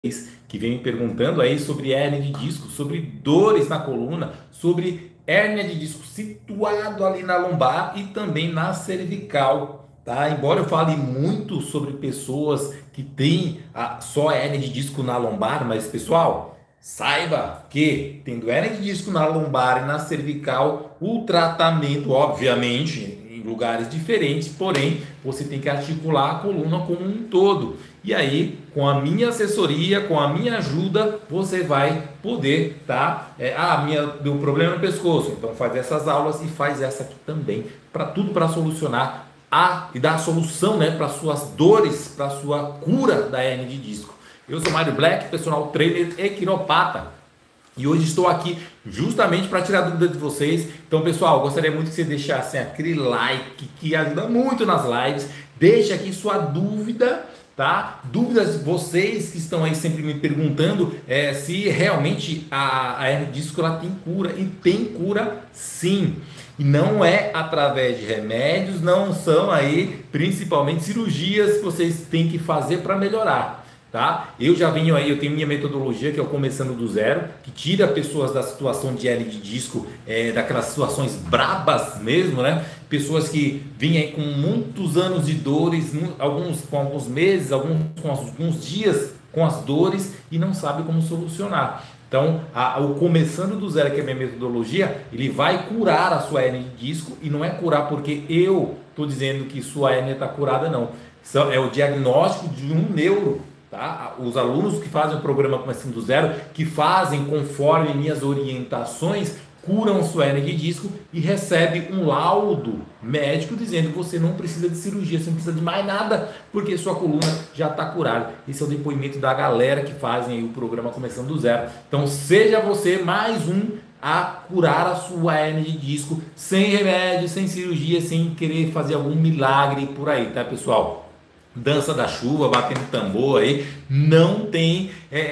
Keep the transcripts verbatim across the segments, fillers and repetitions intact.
que vem me perguntando aí sobre hérnia de disco, sobre dores na coluna, sobre hérnia de disco situado ali na lombar e também na cervical, tá? Embora eu fale muito sobre pessoas que têm a, só hérnia de disco na lombar, mas pessoal, saiba que tendo hérnia de disco na lombar e na cervical, o tratamento, obviamente, em lugares diferentes, porém, você tem que articular a coluna como um todo. E aí, com a minha assessoria, com a minha ajuda, você vai poder, tá? É, ah, minha, deu problema no pescoço, então faz essas aulas e faz essa aqui também, para tudo para solucionar a, e dar a solução, né, para suas dores, para sua cura da hérnia de disco. Eu sou Mário Black, personal trainer e quiropata. E hoje estou aqui justamente para tirar dúvida de vocês. Então, pessoal, gostaria muito que você deixasse aquele like que ajuda muito nas lives. Deixe aqui sua dúvida, tá? Dúvidas de vocês que estão aí sempre me perguntando é, se realmente a, a hérnia de disco ela tem cura. E tem cura sim. E não é através de remédios, não são aí principalmente cirurgias que vocês têm que fazer para melhorar. Tá? Eu já venho aí, eu tenho minha metodologia que é o Começando do Zero, que tira pessoas da situação de hérnia de disco, é, daquelas situações brabas mesmo, né? Pessoas que vêm aí com muitos anos de dores, alguns com alguns meses, alguns com alguns dias com as dores e não sabe como solucionar. Então, a, o Começando do Zero, que é a minha metodologia, ele vai curar a sua hérnia de disco e não é curar porque eu estou dizendo que sua hérnia está curada, não. Isso é o diagnóstico de um neuro. Tá? Os alunos que fazem o programa Começando do Zero, que fazem conforme minhas orientações, curam sua hérnia de disco e recebe um laudo médico dizendo que você não precisa de cirurgia, você não precisa de mais nada, porque sua coluna já está curada. Esse é o depoimento da galera que fazem aí o programa Começando do Zero. Então seja você mais um a curar a sua hérnia de disco sem remédio, sem cirurgia, sem querer fazer algum milagre por aí, tá, pessoal? Dança da chuva, batendo tambor aí, não tem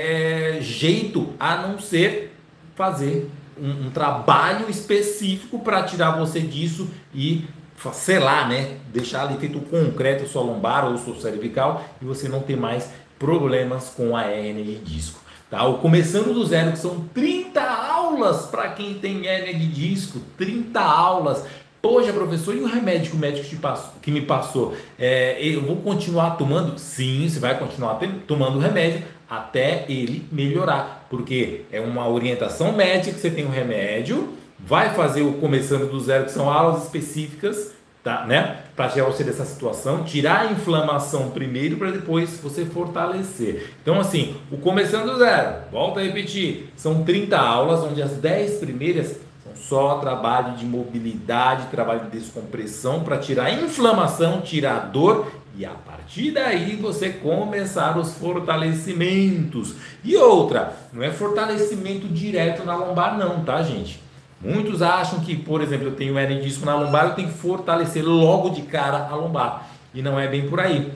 é, jeito a não ser fazer um, um trabalho específico para tirar você disso e, sei lá, né, deixar ali feito concreto sua lombar ou sua cervical e você não ter mais problemas com a hérnia de disco. Tá? O Começando do Zero, que são trinta aulas para quem tem hérnia de disco, trinta aulas. Poxa, professor, e o remédio que o médico te passou, que me passou? É, eu vou continuar tomando? Sim, você vai continuar tomando o remédio até ele melhorar, porque é uma orientação médica que você tem o remédio, vai fazer o Começando do Zero, que são aulas específicas, tá, né? Para tirar você dessa situação, tirar a inflamação primeiro para depois você fortalecer. Então, assim, o Começando do Zero, volta a repetir, são trinta aulas, onde as dez primeiras só trabalho de mobilidade, trabalho de descompressão para tirar a inflamação, tirar a dor e a partir daí você começar os fortalecimentos. E outra, não é fortalecimento direto na lombar não, tá, gente? Muitos acham que, por exemplo, eu tenho hérnia de disco na lombar, eu tenho que fortalecer logo de cara a lombar. E não é bem por aí.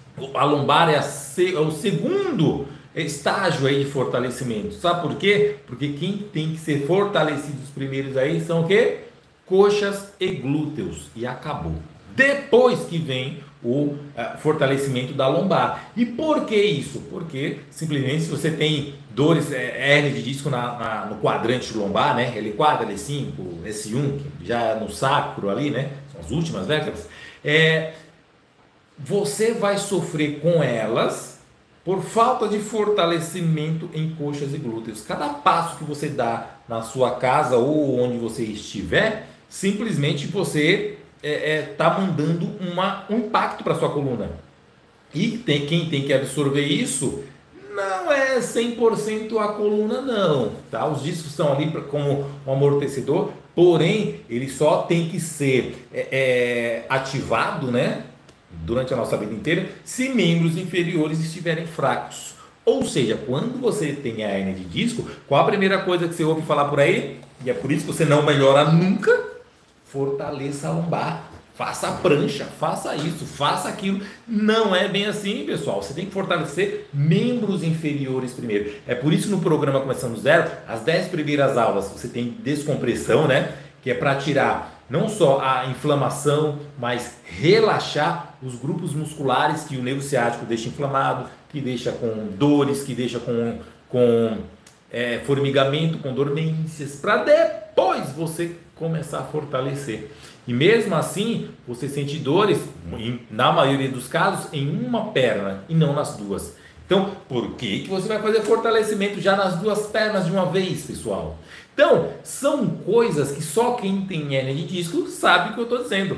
A lombar é, a se, é o segundo estágio aí de fortalecimento. Sabe por quê? Porque quem tem que ser fortalecido os primeiros aí são o quê? Coxas e glúteos. E acabou. Depois que vem o uh, fortalecimento da lombar. E por que isso? Porque simplesmente se você tem dores, é, hérnia de disco na, na, no quadrante lombar, né? L quatro, L cinco, S um, que já no sacro ali, né? São as últimas vértebras. É, você vai sofrer com elas por falta de fortalecimento em coxas e glúteos. Cada passo que você dá na sua casa ou onde você estiver, simplesmente você está é, é, tá mandando uma, um impacto para a sua coluna. E tem, quem tem que absorver isso não é cem por cento a coluna não. Tá? Os discos estão ali pra, como um amortecedor, porém ele só tem que ser é, é, ativado, né? Durante a nossa vida inteira, se membros inferiores estiverem fracos. Ou seja, quando você tem a hérnia de disco, qual a primeira coisa que você ouve falar por aí? E é por isso que você não melhora nunca. Fortaleça a lombar, faça a prancha, faça isso, faça aquilo. Não é bem assim, pessoal. Você tem que fortalecer membros inferiores primeiro. É por isso que no programa Começando do Zero, as dez primeiras aulas você tem descompressão, né? Que é para tirar não só a inflamação, mas relaxar os grupos musculares que o nervo ciático deixa inflamado, que deixa com dores, que deixa com, com é, formigamento, com dormências, para depois você começar a fortalecer. E mesmo assim, você sente dores, na maioria dos casos, em uma perna e não nas duas. Então, por que que você vai fazer fortalecimento já nas duas pernas de uma vez, pessoal? Então, são coisas que só quem tem hérnia de disco sabe o que eu estou dizendo,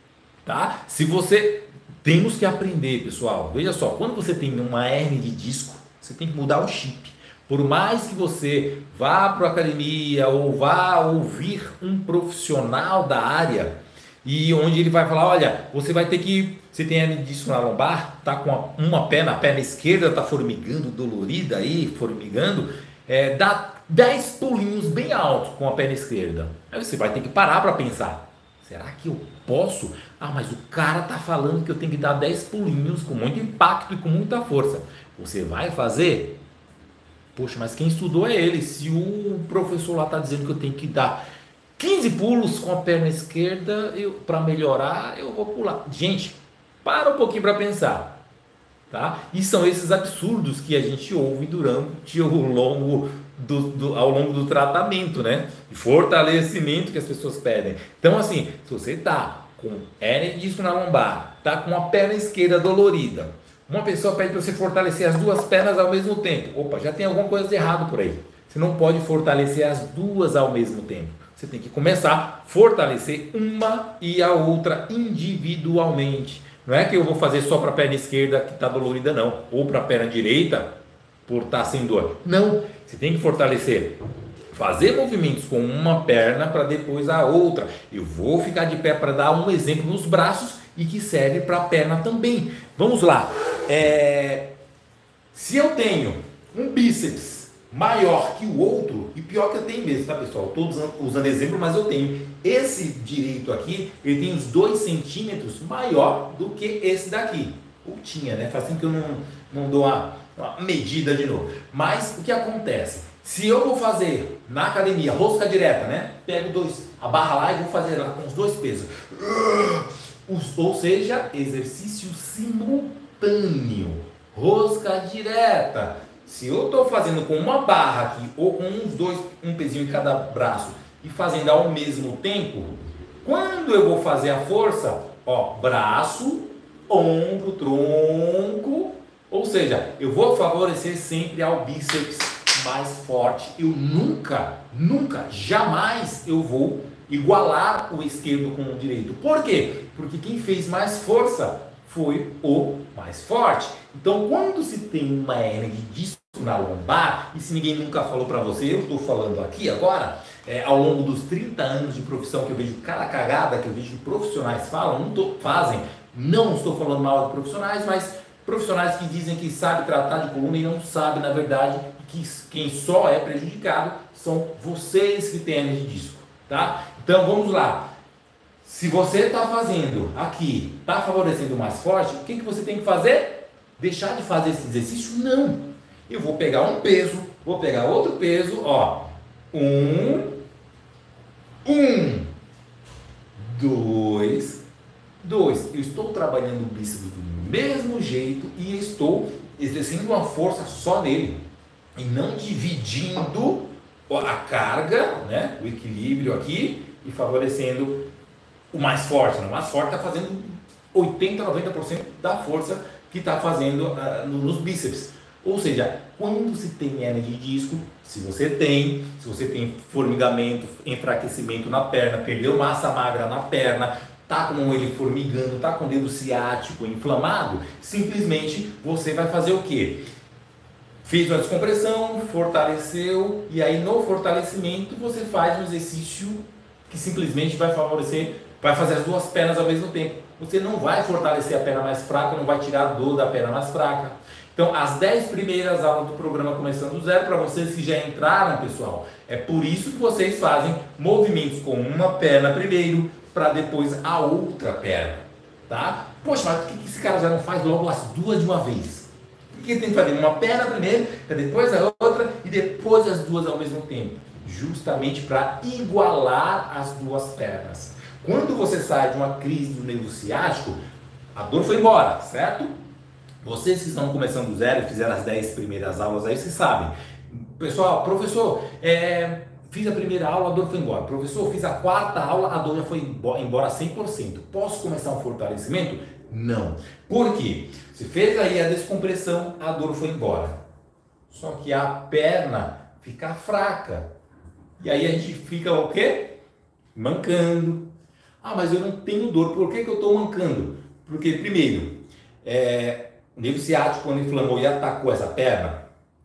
tá? Se você... Temos que aprender, pessoal. Veja só, quando você tem uma hérnia de disco, você tem que mudar o chip. Por mais que você vá para a academia ou vá ouvir um profissional da área, e onde ele vai falar, olha, você vai ter que, você tem hérnia de disco na lombar, tá com uma, uma perna, a perna esquerda está formigando, dolorida aí, formigando, é, dá dez pulinhos bem altos com a perna esquerda. Aí você vai ter que parar para pensar, será que eu posso? Ah, mas o cara tá falando que eu tenho que dar dez pulinhos com muito impacto e com muita força. Você vai fazer? Poxa, mas quem estudou é ele. Se o professor lá está dizendo que eu tenho que dar quinze pulos com a perna esquerda para melhorar, eu vou pular. Gente, para um pouquinho para pensar. Tá? E são esses absurdos que a gente ouve durante o longo do, do, ao longo do tratamento, né? De fortalecimento que as pessoas pedem. Então, assim, se você está com hérnia de disco na lombar, está com a perna esquerda dolorida, uma pessoa pede para você fortalecer as duas pernas ao mesmo tempo. Opa, já tem alguma coisa de errado por aí. Você não pode fortalecer as duas ao mesmo tempo. Você tem que começar a fortalecer uma e a outra individualmente. Não é que eu vou fazer só para a perna esquerda que está dolorida, não. Ou para a perna direita, por estar sem dor. Não, você tem que fortalecer. Fazer movimentos com uma perna para depois a outra. Eu vou ficar de pé para dar um exemplo nos braços e que serve para a perna também. Vamos lá. É... Se eu tenho um bíceps maior que o outro, e pior que eu tenho mesmo, tá, pessoal? Estou usando, usando exemplo, mas eu tenho. Esse direito aqui, ele tem uns dois centímetros maior do que esse daqui. Ou tinha, né? Faz tempo que eu não, não dou uma, uma medida de novo. Mas o que acontece? Se eu vou fazer na academia, rosca direta, né? Pego dois, a barra lá e vou fazer lá com os dois pesos. Ou seja, exercício simultâneo. Rosca direta. Se eu estou fazendo com uma barra aqui, ou com uns dois, um pezinho em cada braço, e fazendo ao mesmo tempo, quando eu vou fazer a força, ó, braço, ombro, tronco, ou seja, eu vou favorecer sempre ao bíceps mais forte. Eu nunca, nunca, jamais eu vou igualar o esquerdo com o direito. Por quê? Porque quem fez mais força foi o mais forte. Então, quando se tem uma hérnia de disco na lombar, e se ninguém nunca falou para você, eu estou falando aqui agora, é, ao longo dos trinta anos de profissão que eu vejo cada cagada que eu vejo que profissionais falam, não tô, fazem, não estou falando mal de profissionais, mas profissionais que dizem que sabem tratar de coluna e não sabem, na verdade, que quem só é prejudicado são vocês que têm hérnia de disco, tá? Então, vamos lá. Se você está fazendo aqui, está favorecendo o mais forte, o que, que você tem que fazer? Deixar de fazer esse exercício? Não. Eu vou pegar um peso, vou pegar outro peso, ó. Um, um, dois, dois. Eu estou trabalhando o bíceps do mesmo jeito e estou exercendo uma força só nele. E não dividindo a carga, né? O equilíbrio aqui e favorecendo o mais forte. O mais forte está fazendo oitenta, noventa por cento da força que está fazendo uh, nos bíceps. Ou seja, quando se tem hérnia de disco, se você tem, se você tem formigamento, enfraquecimento na perna, perdeu massa magra na perna, tá com ele formigando, tá com o dedo ciático inflamado, simplesmente você vai fazer o quê? Fez uma descompressão, fortaleceu, e aí no fortalecimento você faz um exercício que simplesmente vai favorecer, vai fazer as duas pernas ao mesmo tempo. Você não vai fortalecer a perna mais fraca, não vai tirar a dor da perna mais fraca. Então, as dez primeiras aulas do programa Começando do Zero, para vocês que já entraram, pessoal, é por isso que vocês fazem movimentos com uma perna primeiro, para depois a outra perna, tá? Poxa, mas por que esse cara já não faz logo as duas de uma vez? Por que tem que fazer uma perna primeiro, depois a outra e depois as duas ao mesmo tempo? Justamente para igualar as duas pernas. Quando você sai de uma crise do nervo ciático, a dor foi embora, certo? Vocês que estão começando do zero, fizeram as dez primeiras aulas aí, vocês sabem. Pessoal, professor, é, fiz a primeira aula, a dor foi embora. Professor, fiz a quarta aula, a dor já foi embora cem por cento. Posso começar um fortalecimento? Não. Por quê? Você fez aí a descompressão, a dor foi embora. Só que a perna fica fraca. E aí a gente fica o quê? Mancando. Ah, mas eu não tenho dor. Por que que eu estou mancando? Porque, primeiro, é, o nervo ciático, quando inflamou e atacou essa perna,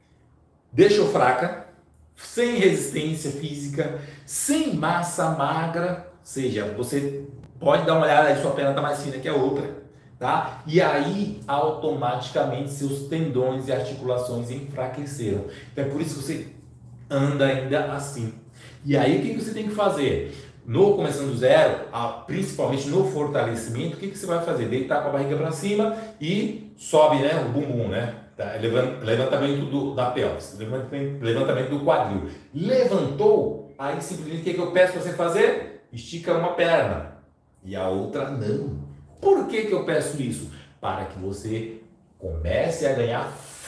deixou fraca, sem resistência física, sem massa magra. Ou seja, você pode dar uma olhada aí, sua perna está mais fina que a outra. Tá? E aí, automaticamente, seus tendões e articulações enfraqueceram. Então, é por isso que você anda ainda assim. E aí, o que você tem que fazer? No começando do zero, principalmente no fortalecimento, o que você vai fazer? Deitar com a barriga para cima e sobe, né, o bumbum, né? Tá? Levantamento do, da pelvis, levantamento do quadril. Levantou, aí simplesmente o que eu peço para você fazer? Estica uma perna e a outra não. Por que que eu peço isso? Para que você comece a ganhar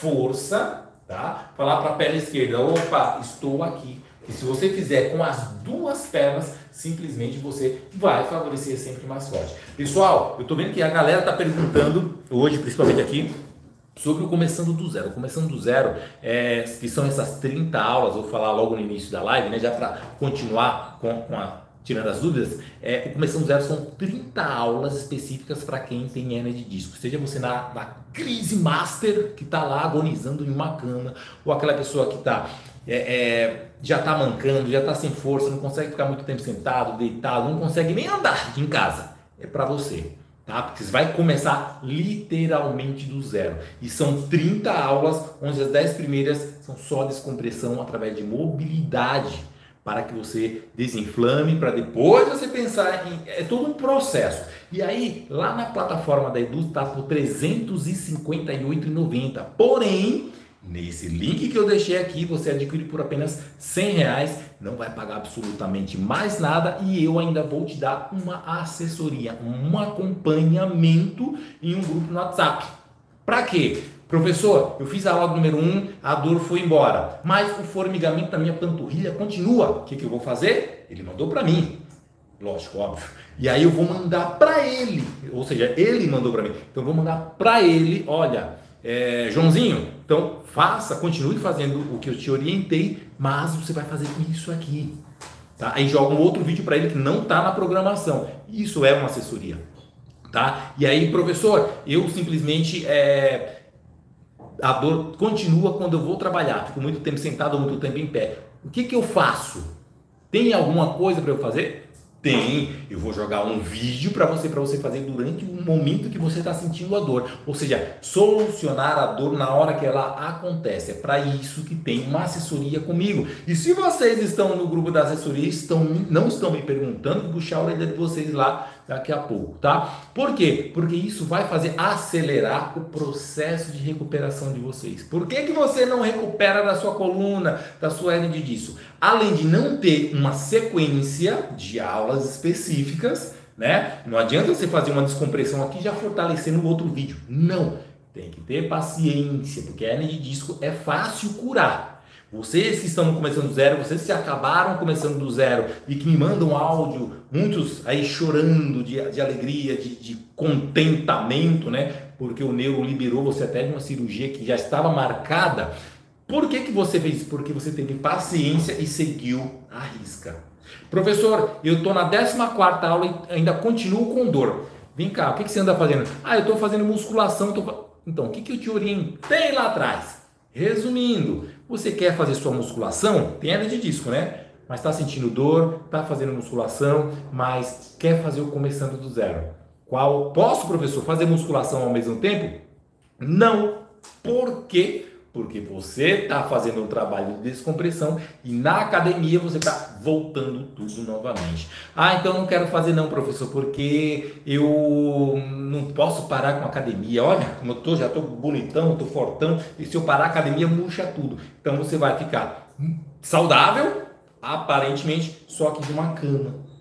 força, tá? Falar para a perna esquerda, opa, estou aqui. E se você fizer com as duas pernas, simplesmente você vai favorecer sempre mais forte. Pessoal, eu estou vendo que a galera está perguntando, hoje principalmente aqui, sobre o Começando do Zero. Começando do Zero, é, que são essas trinta aulas, vou falar logo no início da live, né? Já para continuar com, com a... tirando as dúvidas, é, o Começando do Zero são trinta aulas específicas para quem tem hérnia de disco. Seja você na, na crise master, que está lá agonizando em uma cama, ou aquela pessoa que tá, é, é, já está mancando, já está sem força, não consegue ficar muito tempo sentado, deitado, não consegue nem andar em casa. É para você, tá? Porque você vai começar literalmente do zero. E são trinta aulas, onde as dez primeiras são só descompressão através de mobilidade, para que você desinflame, para depois você pensar em... É todo um processo. E aí, lá na plataforma da Edu, está por trezentos e cinquenta e oito reais e noventa centavos. Porém, nesse link que eu deixei aqui, você adquire por apenas cem reais, não vai pagar absolutamente mais nada e eu ainda vou te dar uma assessoria, um acompanhamento em um grupo no WhatsApp. Para quê? Professor, eu fiz a aula número um, a dor foi embora, mas o formigamento da minha panturrilha continua. O que, que eu vou fazer? Ele mandou para mim, lógico, óbvio. E aí eu vou mandar para ele, ou seja, ele mandou para mim. Então eu vou mandar para ele, olha, é, Joãozinho, então faça, continue fazendo o que eu te orientei, mas você vai fazer isso aqui. Tá? Aí joga um outro vídeo para ele que não está na programação. Isso é uma assessoria. Tá? E aí, professor, eu simplesmente... É, a dor continua quando eu vou trabalhar, fico muito tempo sentado ou muito tempo em pé. O que que eu faço? Tem alguma coisa para eu fazer? Tem. Eu vou jogar um vídeo para você, para você fazer durante o momento que você está sentindo a dor. Ou seja, solucionar a dor na hora que ela acontece. É para isso que tem uma assessoria comigo. E se vocês estão no grupo da assessoria, estão, não estão me perguntando, vou puxar a orelha de vocês lá daqui a pouco, tá? Por quê? Porque isso vai fazer acelerar o processo de recuperação de vocês. Por que que você não recupera da sua coluna, da sua hérnia de disco? Além de não ter uma sequência de aulas específicas, né? Não adianta você fazer uma descompressão aqui e já fortalecer no outro vídeo. Não. Tem que ter paciência, porque a hérnia de disco é fácil curar. Vocês que estão começando do zero, vocês que acabaram começando do zero e que me mandam áudio, muitos aí chorando de, de alegria, de, de contentamento, né? Porque o neuro liberou você até de uma cirurgia que já estava marcada. Por que que você fez isso? Porque você teve paciência e seguiu a risca. Professor, eu estou na décima quarta aula e ainda continuo com dor. Vem cá, o que que você anda fazendo? Ah, eu estou fazendo musculação. Tô... Então, o que que eu te orientei lá atrás? Resumindo, você quer fazer sua musculação? Tem hérnia de disco, né? Mas está sentindo dor, está fazendo musculação, mas quer fazer o começando do zero. Qual? Posso, professor, fazer musculação ao mesmo tempo? Não. Por quê? Porque você está fazendo um trabalho de descompressão e na academia você está voltando tudo novamente. Ah, então eu não quero fazer não, professor, porque eu não posso parar com a academia. Olha, como eu tô, já estou bonitão, estou fortão, e se eu parar a academia murcha tudo. Então você vai ficar saudável, aparentemente, só que de uma cama,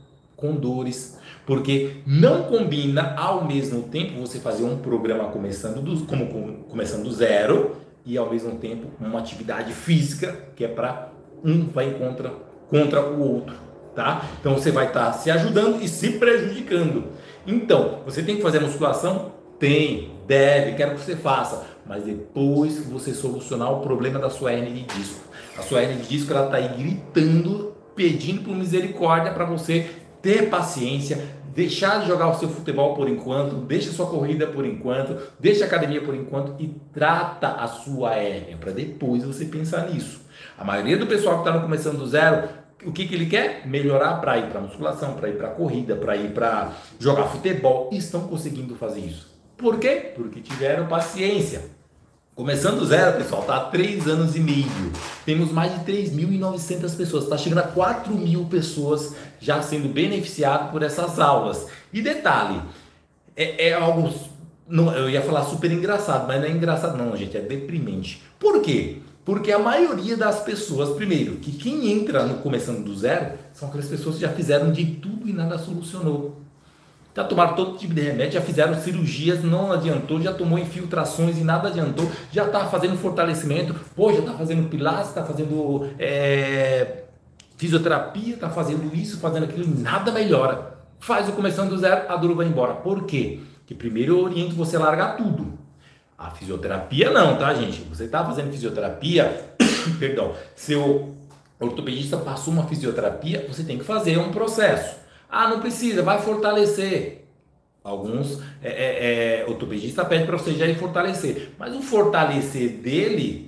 com dores, porque não combina ao mesmo tempo você fazer um programa começando do, como, como, começando do zero e ao mesmo tempo uma atividade física que é para um vai contra, contra o outro, tá? Então você vai estar tá se ajudando e se prejudicando. Então, você tem que fazer a musculação? Tem, deve, quero que você faça, mas depois que você solucionar o problema da sua hérnia de disco. A sua hérnia de disco, ela está aí gritando, pedindo por misericórdia para você ter paciência, deixar de jogar o seu futebol por enquanto, deixa a sua corrida por enquanto, deixa a academia por enquanto e trata a sua hérnia, para depois você pensar nisso. A maioria do pessoal que está começando do zero, o que, que ele quer? Melhorar para ir para musculação, para ir para corrida, para ir para jogar futebol, e estão conseguindo fazer isso. Por quê? Porque tiveram paciência. Começando do zero, pessoal, está há três anos e meio. Temos mais de três mil e novecentas pessoas. Está chegando a quatro mil pessoas já sendo beneficiadas por essas aulas. E detalhe, é, é algo, não, eu ia falar super engraçado, mas não é engraçado não, gente, é deprimente. Por quê? Porque a maioria das pessoas, primeiro, que quem entra no começando do zero, são aquelas pessoas que já fizeram de tudo e nada solucionou. Já tomaram todo tipo de remédio, já fizeram cirurgias, não adiantou, já tomou infiltrações e nada adiantou, já está fazendo fortalecimento, pô, já está fazendo pilates, está fazendo é, fisioterapia, está fazendo isso, fazendo aquilo, e nada melhora. Faz o começando do zero, a dor vai embora. Por quê? Porque primeiro eu oriento você a largar tudo. A fisioterapia não, tá, gente? Você está fazendo fisioterapia, perdão, seu ortopedista passou uma fisioterapia, você tem que fazer um processo. Ah, não precisa, vai fortalecer. Alguns é, é, é, ortopedistas pedem para você já ir fortalecer. Mas o fortalecer dele,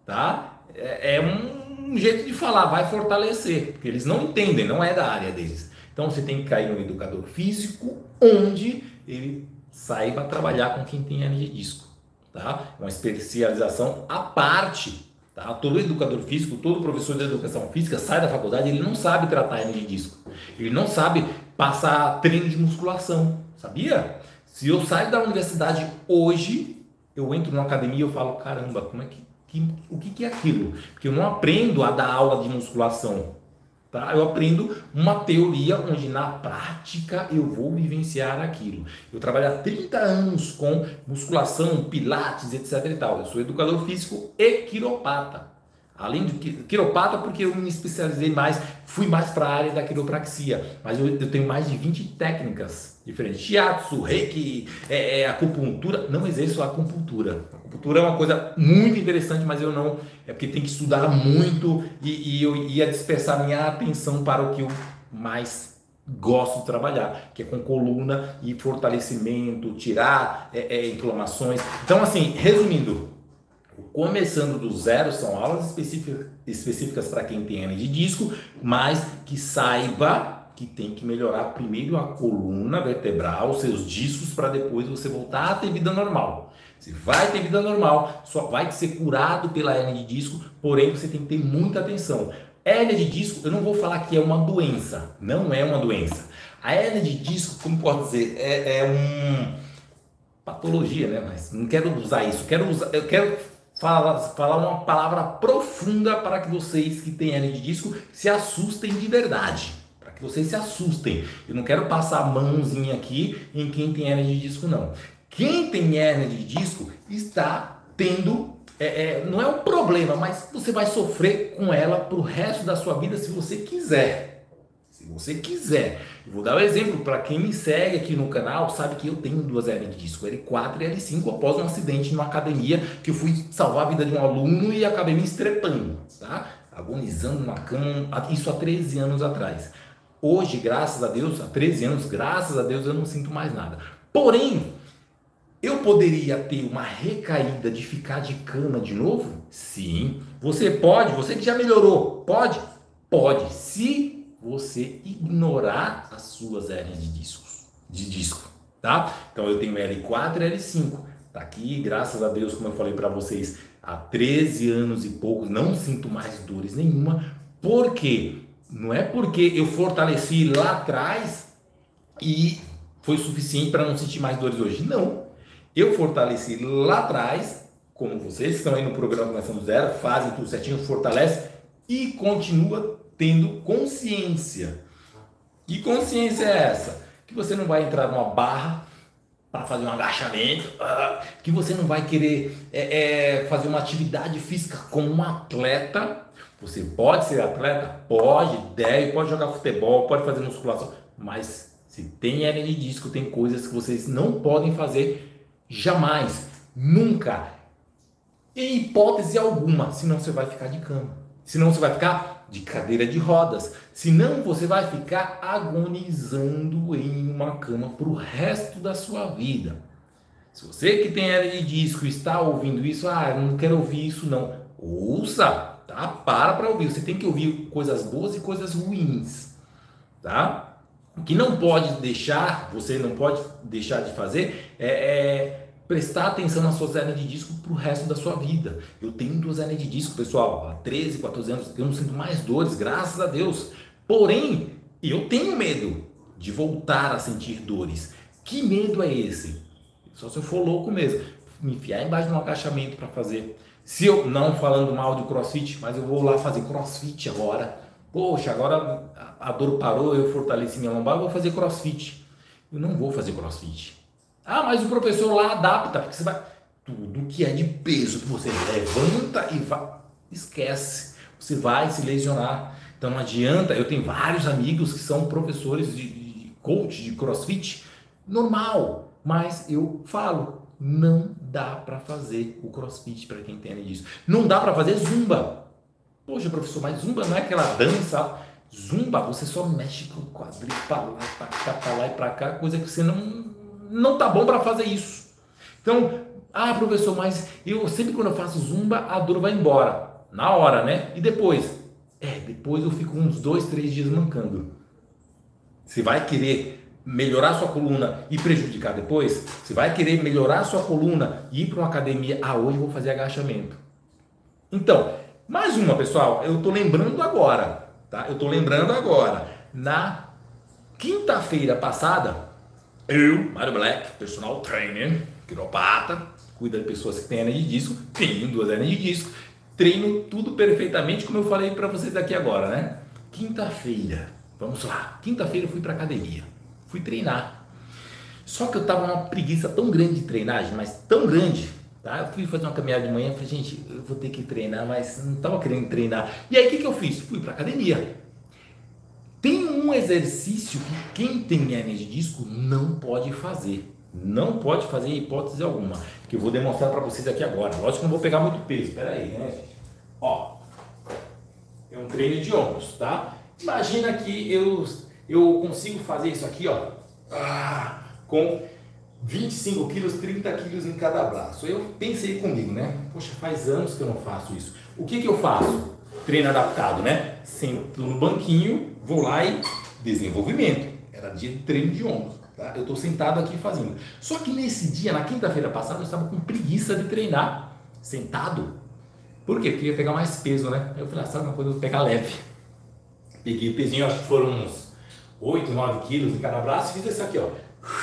tá? É, é um, um jeito de falar, vai fortalecer. Porque eles não entendem, não é da área deles. Então você tem que cair no educador físico, onde ele saiba trabalhar com quem tem hérnia de disco. Tá? Uma especialização à parte. Tá? Todo educador físico, todo professor de educação física sai da faculdade, ele não sabe tratar hérnia de disco. Ele não sabe passar treino de musculação, sabia? Se eu saio da universidade hoje, eu entro numa academia e eu falo, caramba, como é que, que, o que, que é aquilo? Porque eu não aprendo a dar aula de musculação. Tá? Eu aprendo uma teoria onde na prática eu vou vivenciar aquilo. Eu trabalho há trinta anos com musculação, pilates, etc e tal. Eu sou educador físico e quiropata. Além de quiropata, porque eu me especializei mais, fui mais para a área da quiropraxia. Mas eu, eu tenho mais de vinte técnicas diferentes. Shiatsu, reiki, é, é, acupuntura. Não exerço a acupuntura. A acupuntura é uma coisa muito interessante, mas eu não... É porque tem que estudar muito e, e eu ia dispersar minha atenção para o que eu mais gosto de trabalhar, que é com coluna e fortalecimento, tirar é, é, inflamações. Então, assim, resumindo... Começando do zero, são aulas específicas, específicas para quem tem hérnia de disco, mas que saiba que tem que melhorar primeiro a coluna vertebral, os seus discos, para depois você voltar a ter vida normal. Você vai ter vida normal, só vai ser curado pela hérnia de disco, porém você tem que ter muita atenção. Hérnia de disco, eu não vou falar que é uma doença, não é uma doença. A hérnia de disco, como posso dizer, é, é um... patologia, né? Mas não quero usar isso, quero usar, eu quero... Falar, falar uma palavra profunda para que vocês que têm hérnia de disco se assustem de verdade. Para que vocês se assustem. Eu não quero passar a mãozinha aqui em quem tem hérnia de disco, não. Quem tem hérnia de disco está tendo, é, é, não é um problema, mas você vai sofrer com ela para o resto da sua vida se você quiser. Se você quiser. Eu vou dar um exemplo para quem me segue aqui no canal, sabe que eu tenho duas hérnias de disco, L quatro e L cinco, após um acidente numa academia que eu fui salvar a vida de um aluno e acabei me estrepando, tá? Agonizando na cama, isso há treze anos atrás. Hoje, graças a Deus, há treze anos, graças a Deus, eu não sinto mais nada. Porém, eu poderia ter uma recaída de ficar de cama de novo? Sim. Você pode, você que já melhorou, pode? Pode. Se você ignorar as suas hérnias de discos, de disco, tá? Então eu tenho L quatro e L cinco, tá aqui, graças a Deus, como eu falei para vocês, há treze anos e pouco, não sinto mais dores nenhuma. Por quê? Não é porque eu fortaleci lá atrás e foi suficiente para não sentir mais dores hoje, não. Eu fortaleci lá atrás, como vocês que estão aí no programa Começando do Zero, fazem tudo certinho, fortalece e continua tendo consciência. Que consciência é essa? Que você não vai entrar numa barra para fazer um agachamento, que você não vai querer é, é, fazer uma atividade física como um atleta. Você pode ser atleta? Pode, deve, pode jogar futebol, pode fazer musculação, mas se tem hérnia de disco, tem coisas que vocês não podem fazer jamais, nunca, em hipótese alguma, senão você vai ficar de cama, senão você vai ficar de cadeira de rodas, senão você vai ficar agonizando em uma cama para o resto da sua vida. Se você que tem hérnia de disco está ouvindo isso, ah, eu não quero ouvir isso não, ouça, tá? Para para ouvir, você tem que ouvir coisas boas e coisas ruins, tá? O que não pode deixar, você não pode deixar de fazer é, é prestar atenção nas suas hérnias de disco para o resto da sua vida. Eu tenho duas hérnias de disco, pessoal, há treze, quatorze anos, eu não sinto mais dores, graças a Deus. Porém, eu tenho medo de voltar a sentir dores. Que medo é esse? Só se eu for louco mesmo, me enfiar embaixo de um agachamento para fazer. Se eu, não falando mal de crossfit, mas eu vou lá fazer crossfit agora. Poxa, agora a dor parou, eu fortaleci minha lombar, eu vou fazer crossfit. Eu não vou fazer crossfit. Ah, mas o professor lá adapta, porque você vai... Tudo que é de peso que você levanta e vai... Esquece. Você vai se lesionar. Então não adianta, eu tenho vários amigos que são professores de, de coach de crossfit. Normal, mas eu falo, não dá para fazer o crossfit para quem tem disso. Não dá para fazer zumba. Poxa, professor, mas zumba não é aquela dança. Zumba, você só mexe com o quadril para lá, para cá, para lá e para cá, coisa que você não, não tá bom para fazer isso. Então, ah, professor, mas eu sempre quando eu faço zumba, a dor vai embora. Na hora, né? E depois? É, depois eu fico uns dois, três dias mancando. Você vai querer melhorar sua coluna e prejudicar depois? Você vai querer melhorar sua coluna e ir para uma academia? Ah, hoje eu vou fazer agachamento. Então, mais uma, pessoal, eu tô lembrando agora, tá? Eu tô lembrando agora. Na quinta-feira passada, eu, Mário Black, personal trainer, quiropata, cuida de pessoas que têm hérnia de disco, tenho duas hérnias de disco, treino tudo perfeitamente, como eu falei para vocês aqui agora, né? Quinta-feira, vamos lá. Quinta-feira eu fui para academia, fui treinar. Só que eu tava numa preguiça tão grande de treinagem, mas tão grande, tá? Eu fui fazer uma caminhada de manhã, falei, gente, eu vou ter que treinar, mas não tava querendo treinar. E aí o que que eu fiz? Fui para academia. Tem um exercício que quem tem hérnia de disco não pode fazer. Não pode fazer em hipótese alguma, que eu vou demonstrar para vocês aqui agora. Lógico que não vou pegar muito peso, espera aí, né, gente? Ó, é um treino de ombros, tá? Imagina que eu, eu consigo fazer isso aqui, ó, ah, com vinte e cinco quilos, trinta quilos em cada braço. Eu pensei comigo, né? Poxa, faz anos que eu não faço isso. O que que eu faço? Treino adaptado, né? Sento no banquinho, vou lá e desenvolvimento. Era dia de treino de ombros. Tá? Eu estou sentado aqui fazendo. Só que nesse dia, na quinta-feira passada, eu estava com preguiça de treinar sentado. Por quê? Porque eu ia pegar mais peso, né? Aí eu falei, ah, sabe uma coisa, eu vou pegar leve. Peguei o pezinho, acho que foram uns oito, nove quilos em cada braço e fiz isso aqui, ó.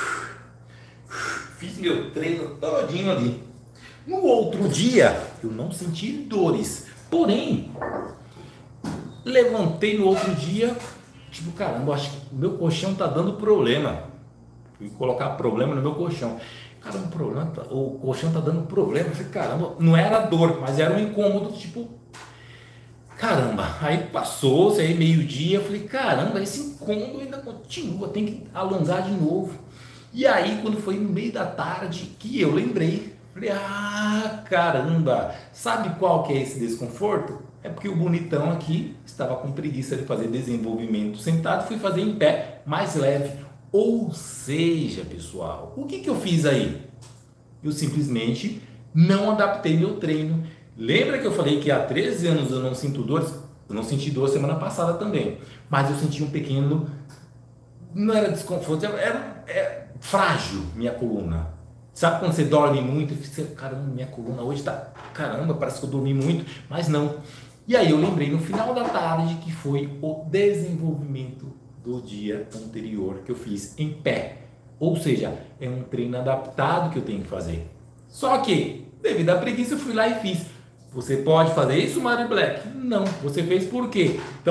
Fiz meu treino todinho ali. No outro dia, eu não senti dores. Porém, levantei no outro dia, tipo, caramba, acho que o meu colchão tá dando problema. Fui colocar problema no meu colchão. Caramba, o, problema, o colchão tá dando problema. Eu falei, caramba, não era dor, mas era um incômodo, tipo, caramba. Aí passou, saí meio-dia, eu falei, caramba, esse incômodo ainda continua, tem que alongar de novo. E aí, quando foi no meio da tarde, que eu lembrei, falei, ah, caramba, sabe qual que é esse desconforto? É porque o bonitão aqui estava com preguiça de fazer desenvolvimento sentado, fui fazer em pé, mais leve. Ou seja, pessoal, o que que eu fiz aí? Eu simplesmente não adaptei meu treino. Lembra que eu falei que há treze anos eu não sinto dores? Eu não senti dor semana passada também, mas eu senti um pequeno, não era desconforto, era, era, era frágil minha coluna. Sabe quando você dorme muito e fica, caramba, minha coluna hoje tá, caramba, parece que eu dormi muito, mas não. E aí eu lembrei no final da tarde que foi o desenvolvimento do dia anterior que eu fiz em pé. Ou seja, é um treino adaptado que eu tenho que fazer. Só que, devido à preguiça, eu fui lá e fiz. Você pode fazer isso, Mário Black? Não. Você fez por quê? Então,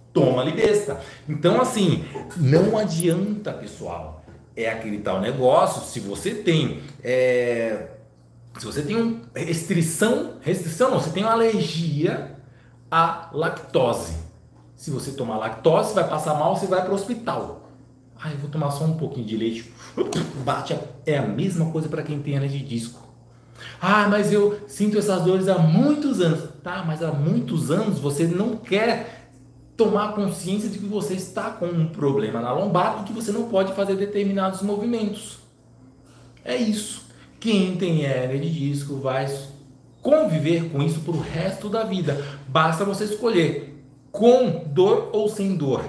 toma ali besta. Então, assim, não adianta, pessoal. É aquele tal negócio, se você tem... É, se você tem um, restrição, restrição não, você tem uma alergia à lactose. Se você tomar lactose, vai passar mal, você vai para o hospital. Ah, eu vou tomar só um pouquinho de leite. Bate a, é a mesma coisa para quem tem hernia de disco. Ah, mas eu sinto essas dores há muitos anos. Tá, mas há muitos anos você não quer tomar consciência de que você está com um problema na lombar e que você não pode fazer determinados movimentos. É isso. Quem tem hernia de disco vai conviver com isso pro resto da vida. Basta você escolher com dor ou sem dor.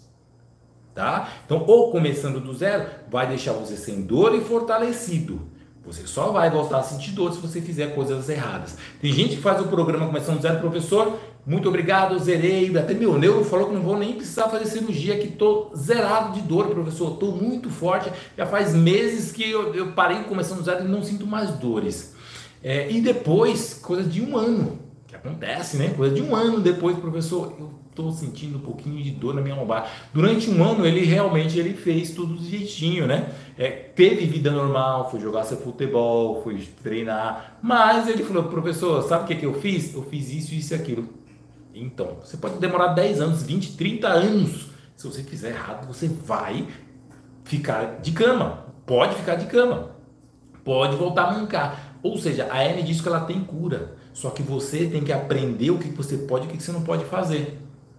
Tá? Então, ou começando do zero, vai deixar você sem dor e fortalecido. Você só vai voltar a sentir dor se você fizer coisas erradas. Tem gente que faz o programa começando do zero, professor, muito obrigado, zerei. Até meu neuro falou que não vou nem precisar fazer cirurgia, que estou zerado de dor, professor. Estou muito forte, já faz meses que eu, eu parei começando do zero e não sinto mais dores. É, e depois, coisa de um ano, que acontece, né? Coisa de um ano depois, professor, eu estou sentindo um pouquinho de dor na minha lombar. Durante um ano, ele realmente ele fez tudo direitinho, né? É, teve vida normal, foi jogar seu futebol, foi treinar, mas ele falou, professor, sabe o que, que eu fiz? Eu fiz isso, isso e aquilo. Então, você pode demorar dez anos, vinte, trinta anos. Se você fizer errado, você vai ficar de cama. Pode ficar de cama. Pode voltar a mancar. Ou seja, a hernia de disco ela tem cura. Só que você tem que aprender o que você pode e o que você não pode fazer.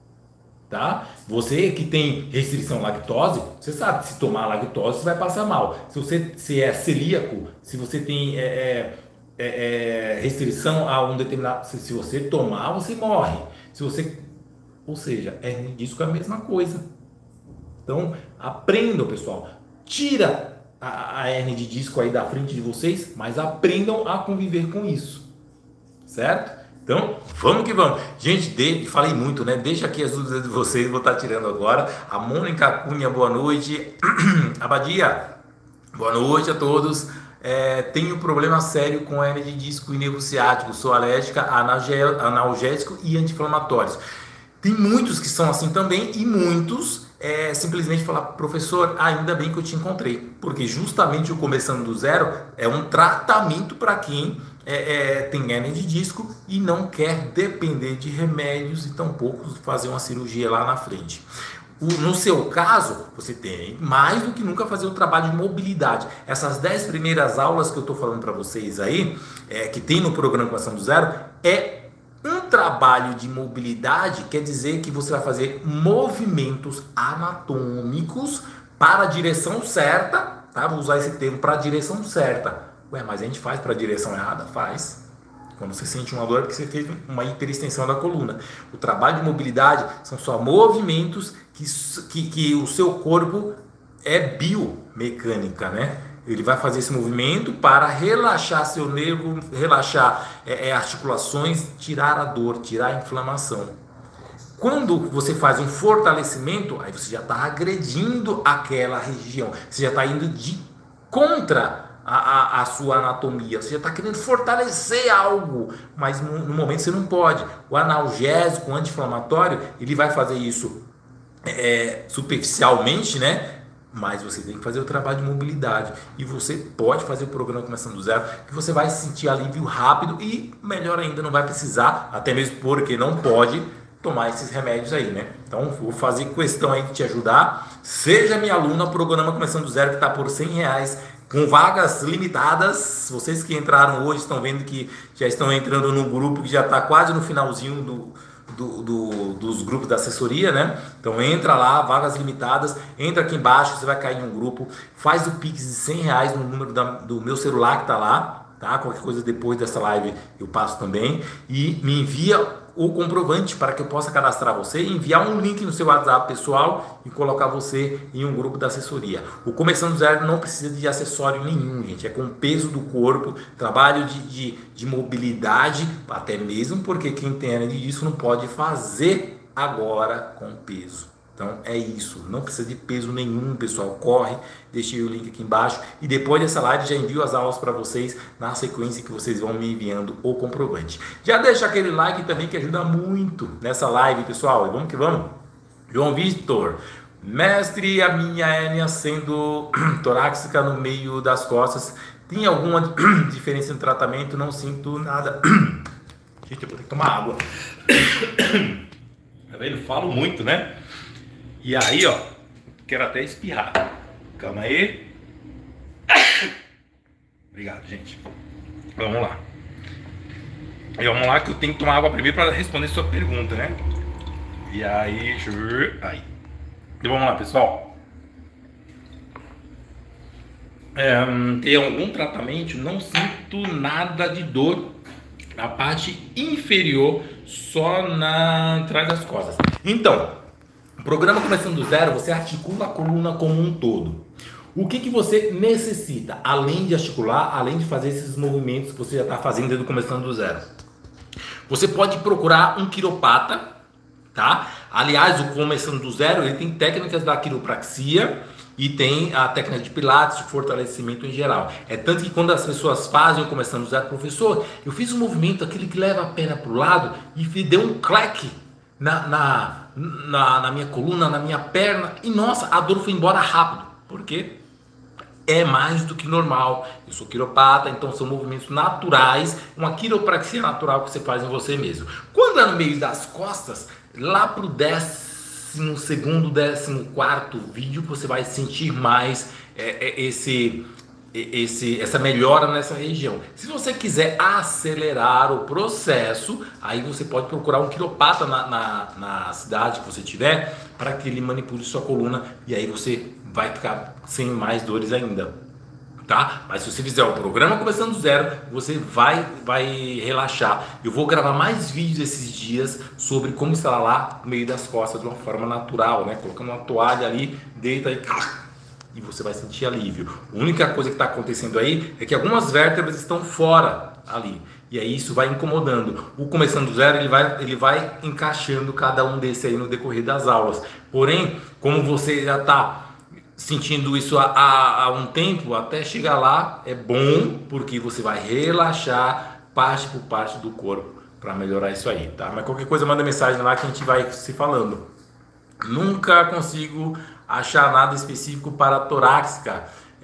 Tá? Você que tem restrição à lactose, você sabe que se tomar lactose você vai passar mal. Se você se é celíaco, se você tem é, é, é, restrição a um determinado, se, se você tomar você morre. Se você, ou seja, hernia de disco é a mesma coisa. Então aprendam, pessoal. Tira a, a hernia de disco aí da frente de vocês, mas aprendam a conviver com isso, certo? Então, vamos que vamos. Gente, de, falei muito, né? Deixa aqui as dúvidas de vocês, vou estar tirando agora. A Mônica Cunha, boa noite. Abadia, boa noite a todos. É, tenho problema sério com hernia de disco e nervo ciático. Sou alérgica a analgésico e anti-inflamatórios. Tem muitos que são assim também e muitos é, simplesmente falar, professor, ainda bem que eu te encontrei. Porque justamente o Começando do Zero é um tratamento para quem... É, é, tem hernia de disco e não quer depender de remédios e tampouco fazer uma cirurgia lá na frente. O, no seu caso, você tem mais do que nunca fazer o trabalho de mobilidade. Essas dez primeiras aulas que eu estou falando para vocês aí, é, que tem no programa Começando do Zero, é um trabalho de mobilidade, quer dizer que você vai fazer movimentos anatômicos para a direção certa, tá? Vou usar esse termo, para a direção certa. Ué, mas a gente faz para a direção errada? Faz. Quando você sente uma dor é porque você fez uma hiperextensão da coluna. O trabalho de mobilidade são só movimentos que, que, que o seu corpo é biomecânica, né? Ele vai fazer esse movimento para relaxar seu nervo, relaxar é, é, articulações, tirar a dor, tirar a inflamação. Quando você faz um fortalecimento, aí você já está agredindo aquela região. Você já está indo de contra A, a, a sua anatomia, você já está querendo fortalecer algo, mas no, no momento você não pode. O analgésico, o anti-inflamatório, ele vai fazer isso é, superficialmente, né? Mas você tem que fazer o trabalho de mobilidade e você pode fazer o programa Começando do Zero, que você vai sentir alívio rápido e melhor ainda, não vai precisar, até mesmo porque não pode tomar esses remédios aí, né? Então vou fazer questão aí de te ajudar. Seja minha aluna, o programa Começando do Zero que está por cem reais, com vagas limitadas. Vocês que entraram hoje estão vendo que já estão entrando no grupo que já está quase no finalzinho do, do, do, dos grupos da assessoria, né? Então entra lá, vagas limitadas, entra aqui embaixo, você vai cair em um grupo, faz o Pix de cem reais no número da, do meu celular que está lá, tá? Qualquer coisa depois dessa live eu passo também, e me envia o comprovante para que eu possa cadastrar você e enviar um link no seu WhatsApp pessoal e colocar você em um grupo da assessoria. O Começando do Zero não precisa de acessório nenhum, gente. É com o peso do corpo, trabalho de, de, de mobilidade, até mesmo porque quem tem hernia disso não pode fazer agora com peso. Então é isso, não precisa de peso nenhum, pessoal. Corre, deixei o link aqui embaixo e depois dessa live já envio as aulas para vocês na sequência que vocês vão me enviando o comprovante. Já deixa aquele like também que ajuda muito nessa live, pessoal. E vamos que vamos. João Vitor, mestre, a minha hérnia sendo torácica no meio das costas, tem alguma diferença no tratamento? Não sinto nada. Gente, eu vou ter que tomar água. Tá vendo? Falo muito, né? E aí, ó, quero até espirrar. Calma aí. Obrigado, gente. Vamos lá. E vamos lá que eu tenho que tomar água primeiro para responder sua pergunta, né? E aí, aí. E vamos lá, pessoal. É, tem algum tratamento? Não sinto nada de dor na parte inferior, só na atrás das costas. Então, o programa Começando do Zero, você articula a coluna como um todo. O que, que você necessita, além de articular, além de fazer esses movimentos que você já está fazendo desde o Começando do Zero? Você pode procurar um quiropata, tá? Aliás, o Começando do Zero, ele tem técnicas da quiropraxia e tem a técnica de pilates, de fortalecimento em geral. É tanto que quando as pessoas fazem o Começando do Zero, professor, eu fiz um movimento, aquele que leva a perna para o lado e deu um claque na, na, na, na minha coluna, na minha perna, e nossa, a dor foi embora rápido. Por quê? É mais do que normal. Eu sou quiropata, então são movimentos naturais, uma quiropraxia natural que você faz em você mesmo. Quando é no meio das costas, lá pro décimo segundo, décimo quarto vídeo, você vai sentir mais é, é, esse, esse, essa melhora nessa região. Se você quiser acelerar o processo, aí você pode procurar um quiropata na, na, na cidade que você tiver, para que ele manipule sua coluna, e aí você vai ficar sem mais dores ainda, tá? Mas se você fizer o programa Começando do Zero, você vai, vai relaxar. Eu vou gravar mais vídeos esses dias sobre como instalar no meio das costas de uma forma natural, né? Colocando uma toalha ali, deita aí, e você vai sentir alívio. A única coisa que está acontecendo aí é que algumas vértebras estão fora ali, e aí isso vai incomodando. O Começando do Zero, ele vai, ele vai encaixando cada um desse aí no decorrer das aulas. Porém, como você já está sentindo isso há, há um tempo, até chegar lá é bom, porque você vai relaxar parte por parte do corpo para melhorar isso aí, tá? Mas qualquer coisa, manda mensagem lá que a gente vai se falando. Nunca consigo achar nada específico para a torácica,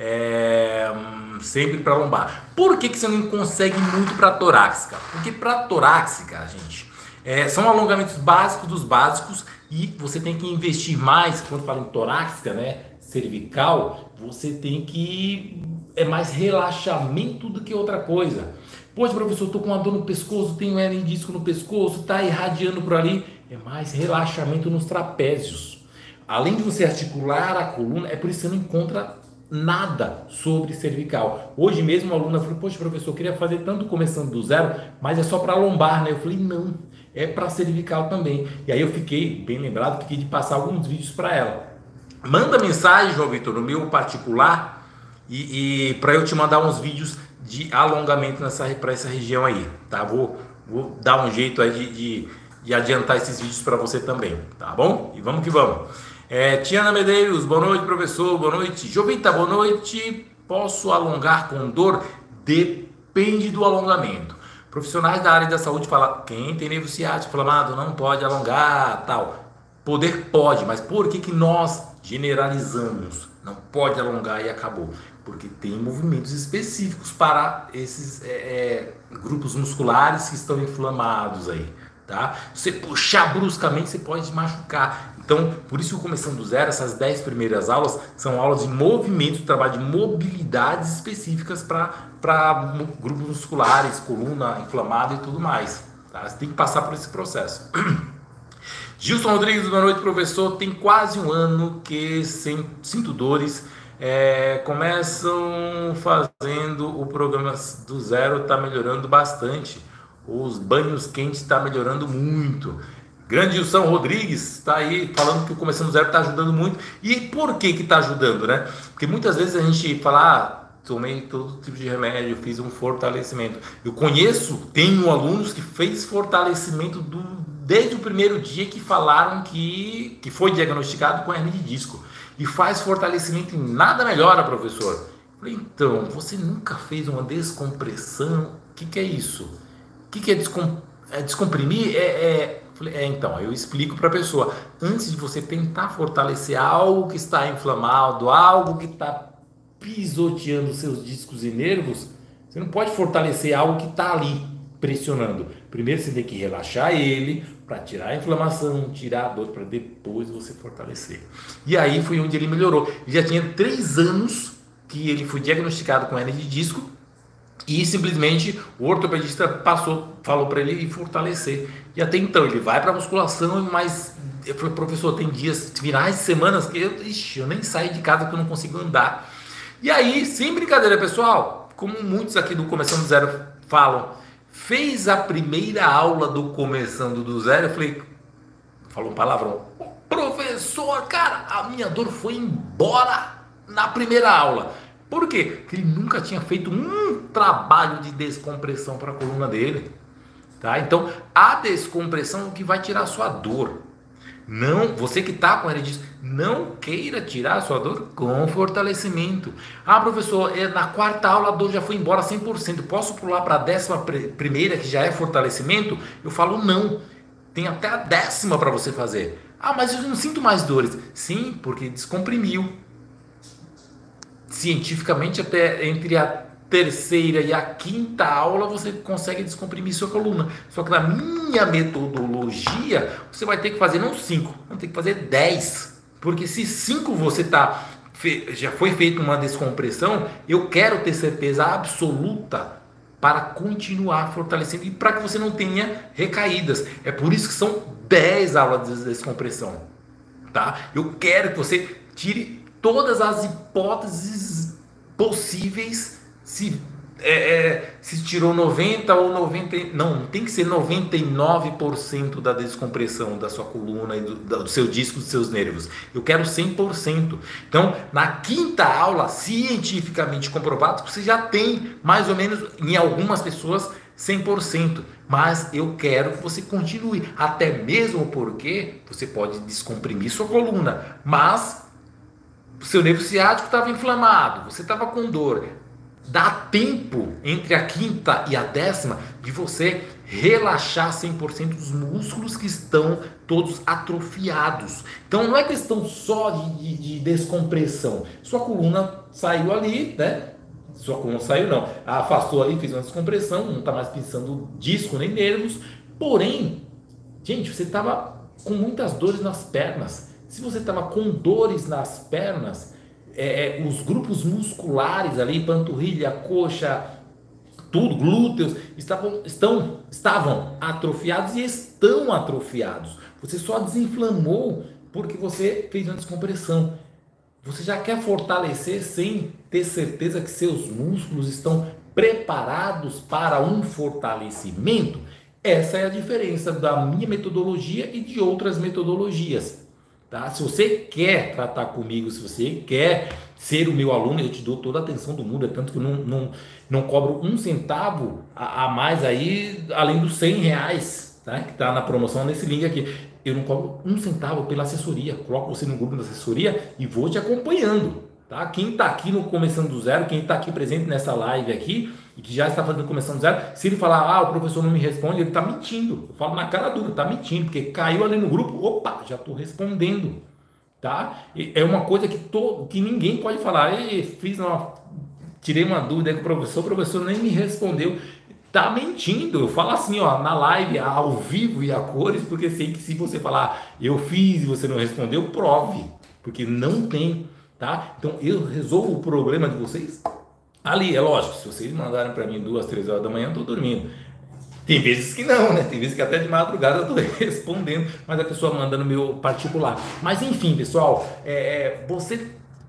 é, sempre para lombar. Por que, que você não consegue muito para a torácica? Porque para a torácica, gente, é, são alongamentos básicos dos básicos, e você tem que investir mais. Quando fala em torácica, né, cervical, você tem que... é mais relaxamento do que outra coisa. Poxa, professor, estou com uma dor no pescoço, tenho hérnia de disco no pescoço, está irradiando por ali. É mais relaxamento nos trapézios. Além de você articular a coluna, é por isso que você não encontra nada sobre cervical. Hoje mesmo uma aluna falou, poxa, professor, eu queria fazer tanto Começando do Zero, mas é só para lombar, né? Eu falei, não, é para cervical também. E aí eu fiquei, bem lembrado, fiquei de passar alguns vídeos para ela. Manda mensagem, João Vitor, no meu particular, e, e para eu te mandar uns vídeos de alongamento para essa região aí, tá? Vou, vou dar um jeito aí de, de, de adiantar esses vídeos para você também, tá bom? E vamos que vamos. É, Tiana Medeiros, boa noite, professor, boa noite. Jovita, boa noite. Posso alongar com dor? Depende do alongamento. Profissionais da área da saúde falam, quem tem nervo ciático inflamado não pode alongar, tal. Poder pode, mas por que, que nós generalizamos? Não pode alongar e acabou. Porque tem movimentos específicos para esses é, é, grupos musculares que estão inflamados aí, tá? Se você puxar bruscamente, você pode machucar. Então, por isso que Começando do Zero, essas dez primeiras aulas são aulas de movimento, trabalho de mobilidades específicas para grupos musculares, coluna inflamada e tudo mais, tá? Você tem que passar por esse processo. Gilson Rodrigues, boa noite, professor. Tem quase um ano que sinto dores. É, começam fazendo o programa do Zero, está melhorando bastante. Os banhos quentes está melhorando muito. Grande Gilson Rodrigues está aí falando que o Começando do Zero está ajudando muito. E por que que está ajudando, né? Porque muitas vezes a gente fala, ah, tomei todo tipo de remédio, fiz um fortalecimento. Eu conheço, tenho alunos que fez fortalecimento do, desde o primeiro dia que falaram que, que foi diagnosticado com hernia de disco. E faz fortalecimento e nada melhora, professor. Eu falei, então, você nunca fez uma descompressão? O que, que é isso? O que, que é, descom é descomprimir? É, é... falei, é, então, eu explico para a pessoa, antes de você tentar fortalecer algo que está inflamado, algo que está pisoteando seus discos e nervos, você não pode fortalecer algo que está ali pressionando. Primeiro você tem que relaxar ele para tirar a inflamação, tirar a dor, para depois você fortalecer. E aí foi onde ele melhorou. Ele já tinha três anos que ele foi diagnosticado com hérnia de disco e simplesmente o ortopedista passou, falou para ele fortalecer. E até então ele vai para musculação, mas eu falei, professor, tem dias, finais de semanas que eu, ixi, eu nem saio de casa porque eu não consigo andar. E aí, sem brincadeira, pessoal, como muitos aqui do Começando do Zero falam, fez a primeira aula do Começando do Zero, eu falei, falou um palavrão, professor, cara, a minha dor foi embora na primeira aula. Por quê? Porque ele nunca tinha feito um trabalho de descompressão para a coluna dele. Tá? Então, a descompressão é o que vai tirar a sua dor. Não, você que está com hérnia de disco, não queira tirar a sua dor com fortalecimento. Ah, professor, na quarta aula a dor já foi embora cem por cento. Posso pular para a décima primeira, que já é fortalecimento? Eu falo não. Tem até a décima para você fazer. Ah, mas eu não sinto mais dores. Sim, porque descomprimiu. Cientificamente, até entre a terceira e a quinta aula você consegue descomprimir sua coluna. Só que na minha metodologia você vai ter que fazer não cinco, vai ter que fazer dez. Porque se cinco você tá, já foi feita uma descompressão, eu quero ter certeza absoluta para continuar fortalecendo e para que você não tenha recaídas. É por isso que são dez aulas de descompressão. Tá? Eu quero que você tire todas as hipóteses possíveis. Se, é, é, se tirou noventa ou noventa, não, tem que ser noventa e nove por cento da descompressão da sua coluna e do, do seu disco, dos seus nervos. Eu quero cem por cento. Então, na quinta aula, cientificamente comprovado, você já tem mais ou menos, em algumas pessoas, cem por cento. Mas eu quero que você continue, até mesmo porque você pode descomprimir sua coluna, mas o seu nervo ciático estava inflamado, você estava com dor. Dá tempo entre a quinta e a décima de você relaxar cem por cento dos músculos que estão todos atrofiados. Então não é questão só de, de, de descompressão. Sua coluna saiu ali, né? Sua coluna saiu não, afastou ali, fez uma descompressão, não está mais pensando disco nem nervos. Porém, gente, você estava com muitas dores nas pernas. Se você estava com dores nas pernas, É, é, os grupos musculares ali, panturrilha, coxa, tudo, glúteos, estavam, estão, estavam atrofiados e estão atrofiados. Você só desinflamou porque você fez uma descompressão. Você já quer fortalecer sem ter certeza que seus músculos estão preparados para um fortalecimento? Essa é a diferença da minha metodologia e de outras metodologias. Tá? Se você quer tratar comigo, se você quer ser o meu aluno, eu te dou toda a atenção do mundo, é tanto que eu não, não, não cobro um centavo a, a mais aí, além dos cem reais, tá? Que está na promoção nesse link aqui. Eu não cobro um centavo pela assessoria, coloco você no grupo da assessoria e vou te acompanhando. Tá? Quem está aqui no Começando do Zero, quem está aqui presente nessa live aqui, e que já está fazendo Começando do Zero, se ele falar, ah, o professor não me responde, ele está mentindo. Eu falo na cara dura, está mentindo, porque caiu ali no grupo, opa, já estou respondendo. Tá? E é uma coisa que, to, que ninguém pode falar, ei, fiz uma, tirei uma dúvida aí com o professor, o professor nem me respondeu. Está mentindo. Eu falo assim, ó, na live, ao vivo e a cores, porque sei que se você falar, eu fiz e você não respondeu, prove, porque não tem. Tá? Então eu resolvo o problema de vocês ali, é lógico, se vocês mandarem para mim duas, três horas da manhã, eu estou dormindo. Tem vezes que não, né? Tem vezes que até de madrugada eu estou respondendo, mas a pessoa manda no meu particular. Mas enfim, pessoal, é, você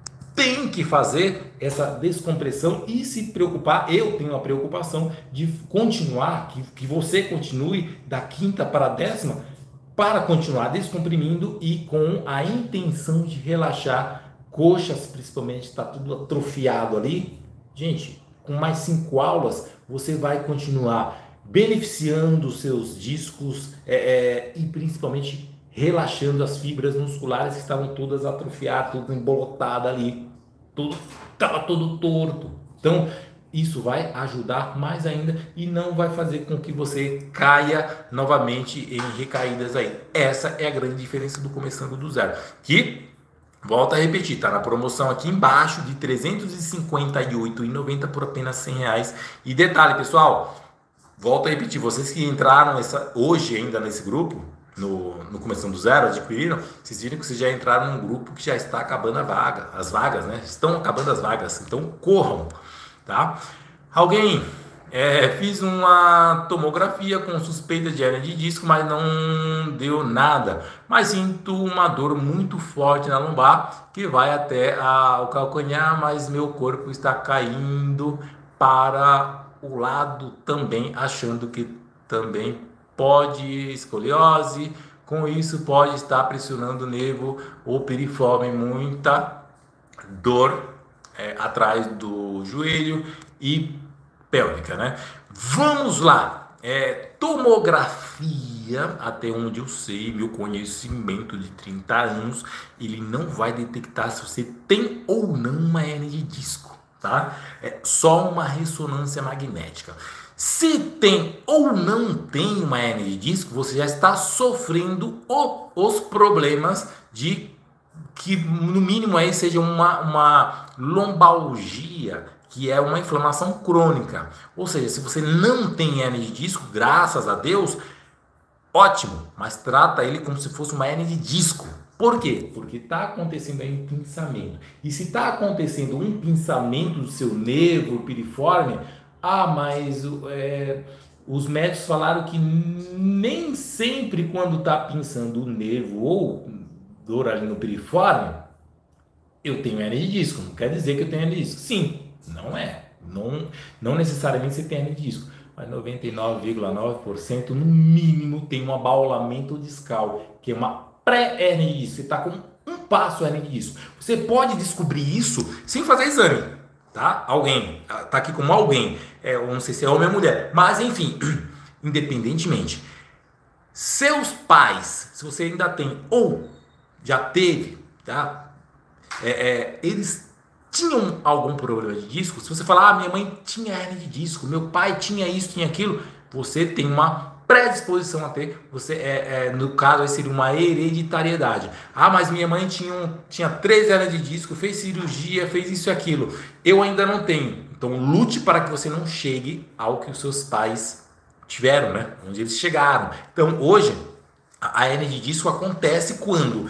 tem que fazer essa descompressão e se preocupar. Eu tenho a preocupação de continuar, que, que você continue da quinta para a décima, para continuar descomprimindo e com a intenção de relaxar coxas, principalmente, está tudo atrofiado ali. Gente, com mais cinco aulas, você vai continuar beneficiando os seus discos é, é, e principalmente relaxando as fibras musculares que estavam todas atrofiadas, tudo embolotadas ali, tudo estava todo torto. Então, isso vai ajudar mais ainda e não vai fazer com que você caia novamente em recaídas aí. Essa é a grande diferença do Começando do Zero, que, volto a repetir, tá na promoção aqui embaixo de trezentos e cinquenta e oito reais e noventa centavos por apenas cem reais. E detalhe, pessoal, volto a repetir, vocês que entraram essa, hoje ainda nesse grupo, no, no Começando do Zero, adquiriram, vocês viram que vocês já entraram num grupo que já está acabando a vaga, as vagas, né? Estão acabando as vagas, então corram, tá? Alguém, é, fiz uma tomografia com suspeita de hérnia de disco, mas não deu nada, mas sinto uma dor muito forte na lombar, que vai até a, o calcanhar, mas meu corpo está caindo para o lado também, achando que também pode escoliose, com isso pode estar pressionando o nervo ou piriforme, muita dor é, atrás do joelho e pélvica, né? Vamos lá, é, tomografia, até onde eu sei, meu conhecimento de trinta anos, ele não vai detectar se você tem ou não uma hérnia de disco, tá? É só uma ressonância magnética. Se tem ou não tem uma hérnia de disco, você já está sofrendo o, os problemas de que no mínimo aí seja uma, uma lombalgia, que é uma inflamação crônica. Ou seja, se você não tem hérnia de disco, graças a Deus, ótimo, mas trata ele como se fosse uma hérnia de disco. Por quê? Porque está acontecendo aí um pinçamento. E se está acontecendo um pinçamento do seu nervo piriforme, ah, mas é, os médicos falaram que nem sempre quando está pinçando o nervo ou dor ali no piriforme, eu tenho hérnia de disco. Não quer dizer que eu tenho hérnia de disco. Sim, não é. Não, não necessariamente você tem hérnia de disco. Mas noventa e nove vírgula nove por cento no mínimo tem um abaulamento discal, que é uma pré-hérnia de disco. Você está com um passo hérnia de disco. Você pode descobrir isso sem fazer exame. Tá? Alguém, tá aqui como alguém, é, eu não sei se é homem ou mulher, mas enfim, independentemente, seus pais, se você ainda tem ou já teve, tá? É, é, eles tinham algum problema de disco. Se você falar, ah, minha mãe tinha hérnia de disco, meu pai tinha isso, tinha aquilo, você tem uma predisposição a ter, você, é, é, no caso aí seria uma hereditariedade. Ah, mas minha mãe tinha, um, tinha três hérnias de disco, fez cirurgia, fez isso e aquilo, eu ainda não tenho. Então lute para que você não chegue ao que os seus pais tiveram, né? Onde eles chegaram. Então hoje a hérnia de disco acontece quando,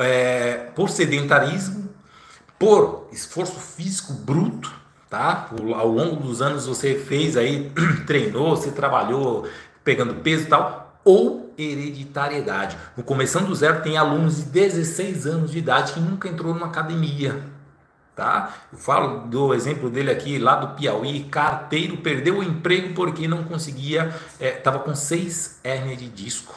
é, por sedentarismo, por esforço físico bruto, tá? Ao longo dos anos você fez aí, treinou, você trabalhou pegando peso e tal, ou hereditariedade. No Começando do Zero tem alunos de dezesseis anos de idade que nunca entrou numa academia, tá? Eu falo do exemplo dele aqui, lá do Piauí, carteiro, perdeu o emprego porque não conseguia, estava é, com seis hérnias de disco.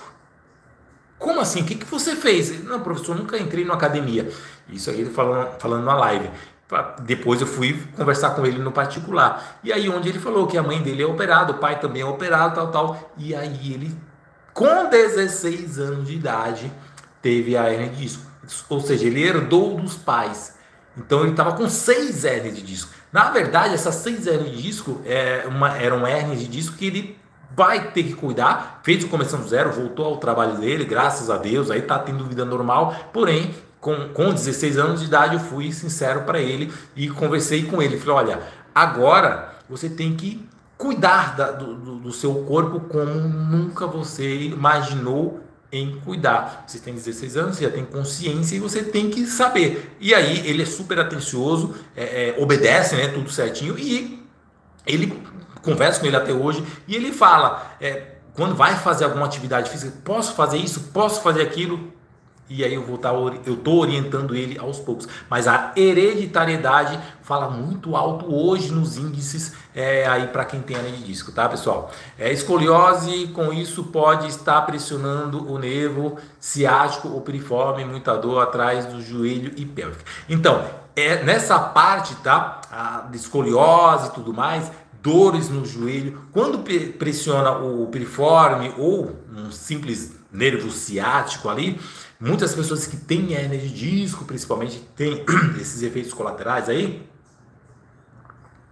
Como assim? O que, que você fez? Não, professor, nunca entrei numa academia. Isso aí ele falando, falando na live. Depois eu fui conversar com ele no particular. E aí onde ele falou que a mãe dele é operada, o pai também é operado, tal, tal. E aí ele, com dezesseis anos de idade, teve a hérnia de disco. Ou seja, ele herdou dos pais. Então ele estava com seis hérnias de disco. Na verdade, essas seis hérnias de disco é uma, eram hérnias de disco que ele vai ter que cuidar. Fez o Começando do Zero, voltou ao trabalho dele, graças a Deus, aí está tendo vida normal. Porém, Com, com dezesseis anos de idade, eu fui sincero para ele e conversei com ele. Falei, olha, agora você tem que cuidar da, do, do seu corpo como nunca você imaginou em cuidar. Você tem dezesseis anos, você já tem consciência e você tem que saber. E aí ele é super atencioso, é, é, obedece, né, tudo certinho, e ele conversa com ele até hoje e ele fala, é, quando vai fazer alguma atividade física, posso fazer isso, posso fazer aquilo. E aí eu vou estar, eu estou orientando ele aos poucos. Mas a hereditariedade fala muito alto hoje nos índices, é, aí para quem tem hérnia de disco, tá, pessoal? É, escoliose, com isso pode estar pressionando o nervo ciático ou piriforme, muita dor atrás do joelho e pélvica. Então, é nessa parte, tá, a escoliose e tudo mais, dores no joelho, quando pressiona o piriforme ou um simples nervo ciático ali, muitas pessoas que têm hérnia de disco, principalmente, têm esses efeitos colaterais aí,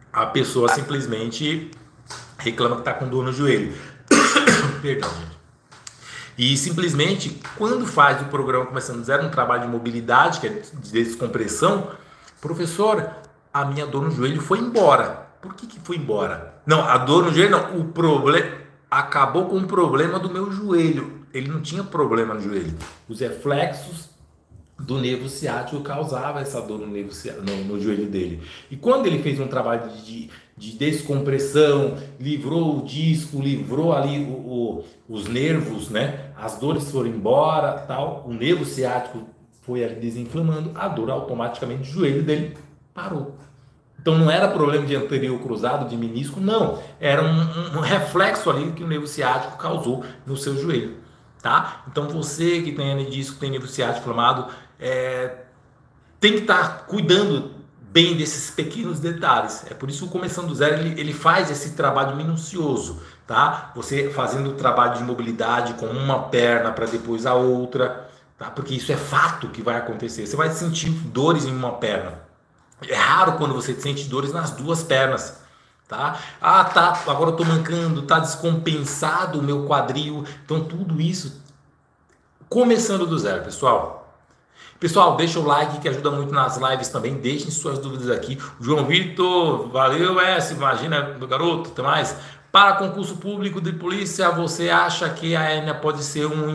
a pessoa simplesmente reclama que está com dor no joelho. Perdão, gente. E simplesmente, quando faz o programa Começando do Zero, um trabalho de mobilidade, que é de descompressão, professor, a minha dor no joelho foi embora. Por que que foi embora? Não, a dor no joelho não, o problema acabou com o problema do meu joelho. Ele não tinha problema no joelho. Os reflexos do nervo ciático causavam essa dor no, nervo ciático, no, no joelho dele. E quando ele fez um trabalho de, de descompressão, livrou o disco, livrou ali o, o, os nervos, né? As dores foram embora, tal. O nervo ciático foi ali desinflamando, a dor automaticamente do joelho dele parou. Então não era problema de anterior cruzado, de menisco, não. Era um, um, um reflexo ali que o nervo ciático causou no seu joelho, tá? Então você que tem hernia de disco, tem nervo ciático inflamado, é, tem que estar cuidando bem desses pequenos detalhes. É por isso que o Começando do Zero ele, ele faz esse trabalho minucioso, tá? Você fazendo o trabalho de mobilidade com uma perna para depois a outra, tá? Porque isso é fato que vai acontecer. Você vai sentir dores em uma perna. É raro quando você sente dores nas duas pernas, tá? Ah, tá, agora eu tô mancando, tá descompensado o meu quadril. Então tudo isso começando do zero, pessoal. Pessoal, deixa o like que ajuda muito nas lives também. Deixem suas dúvidas aqui. O João Vitor, valeu, S, imagina do garoto, até mais. Para concurso público de polícia, você acha que a hérnia pode ser um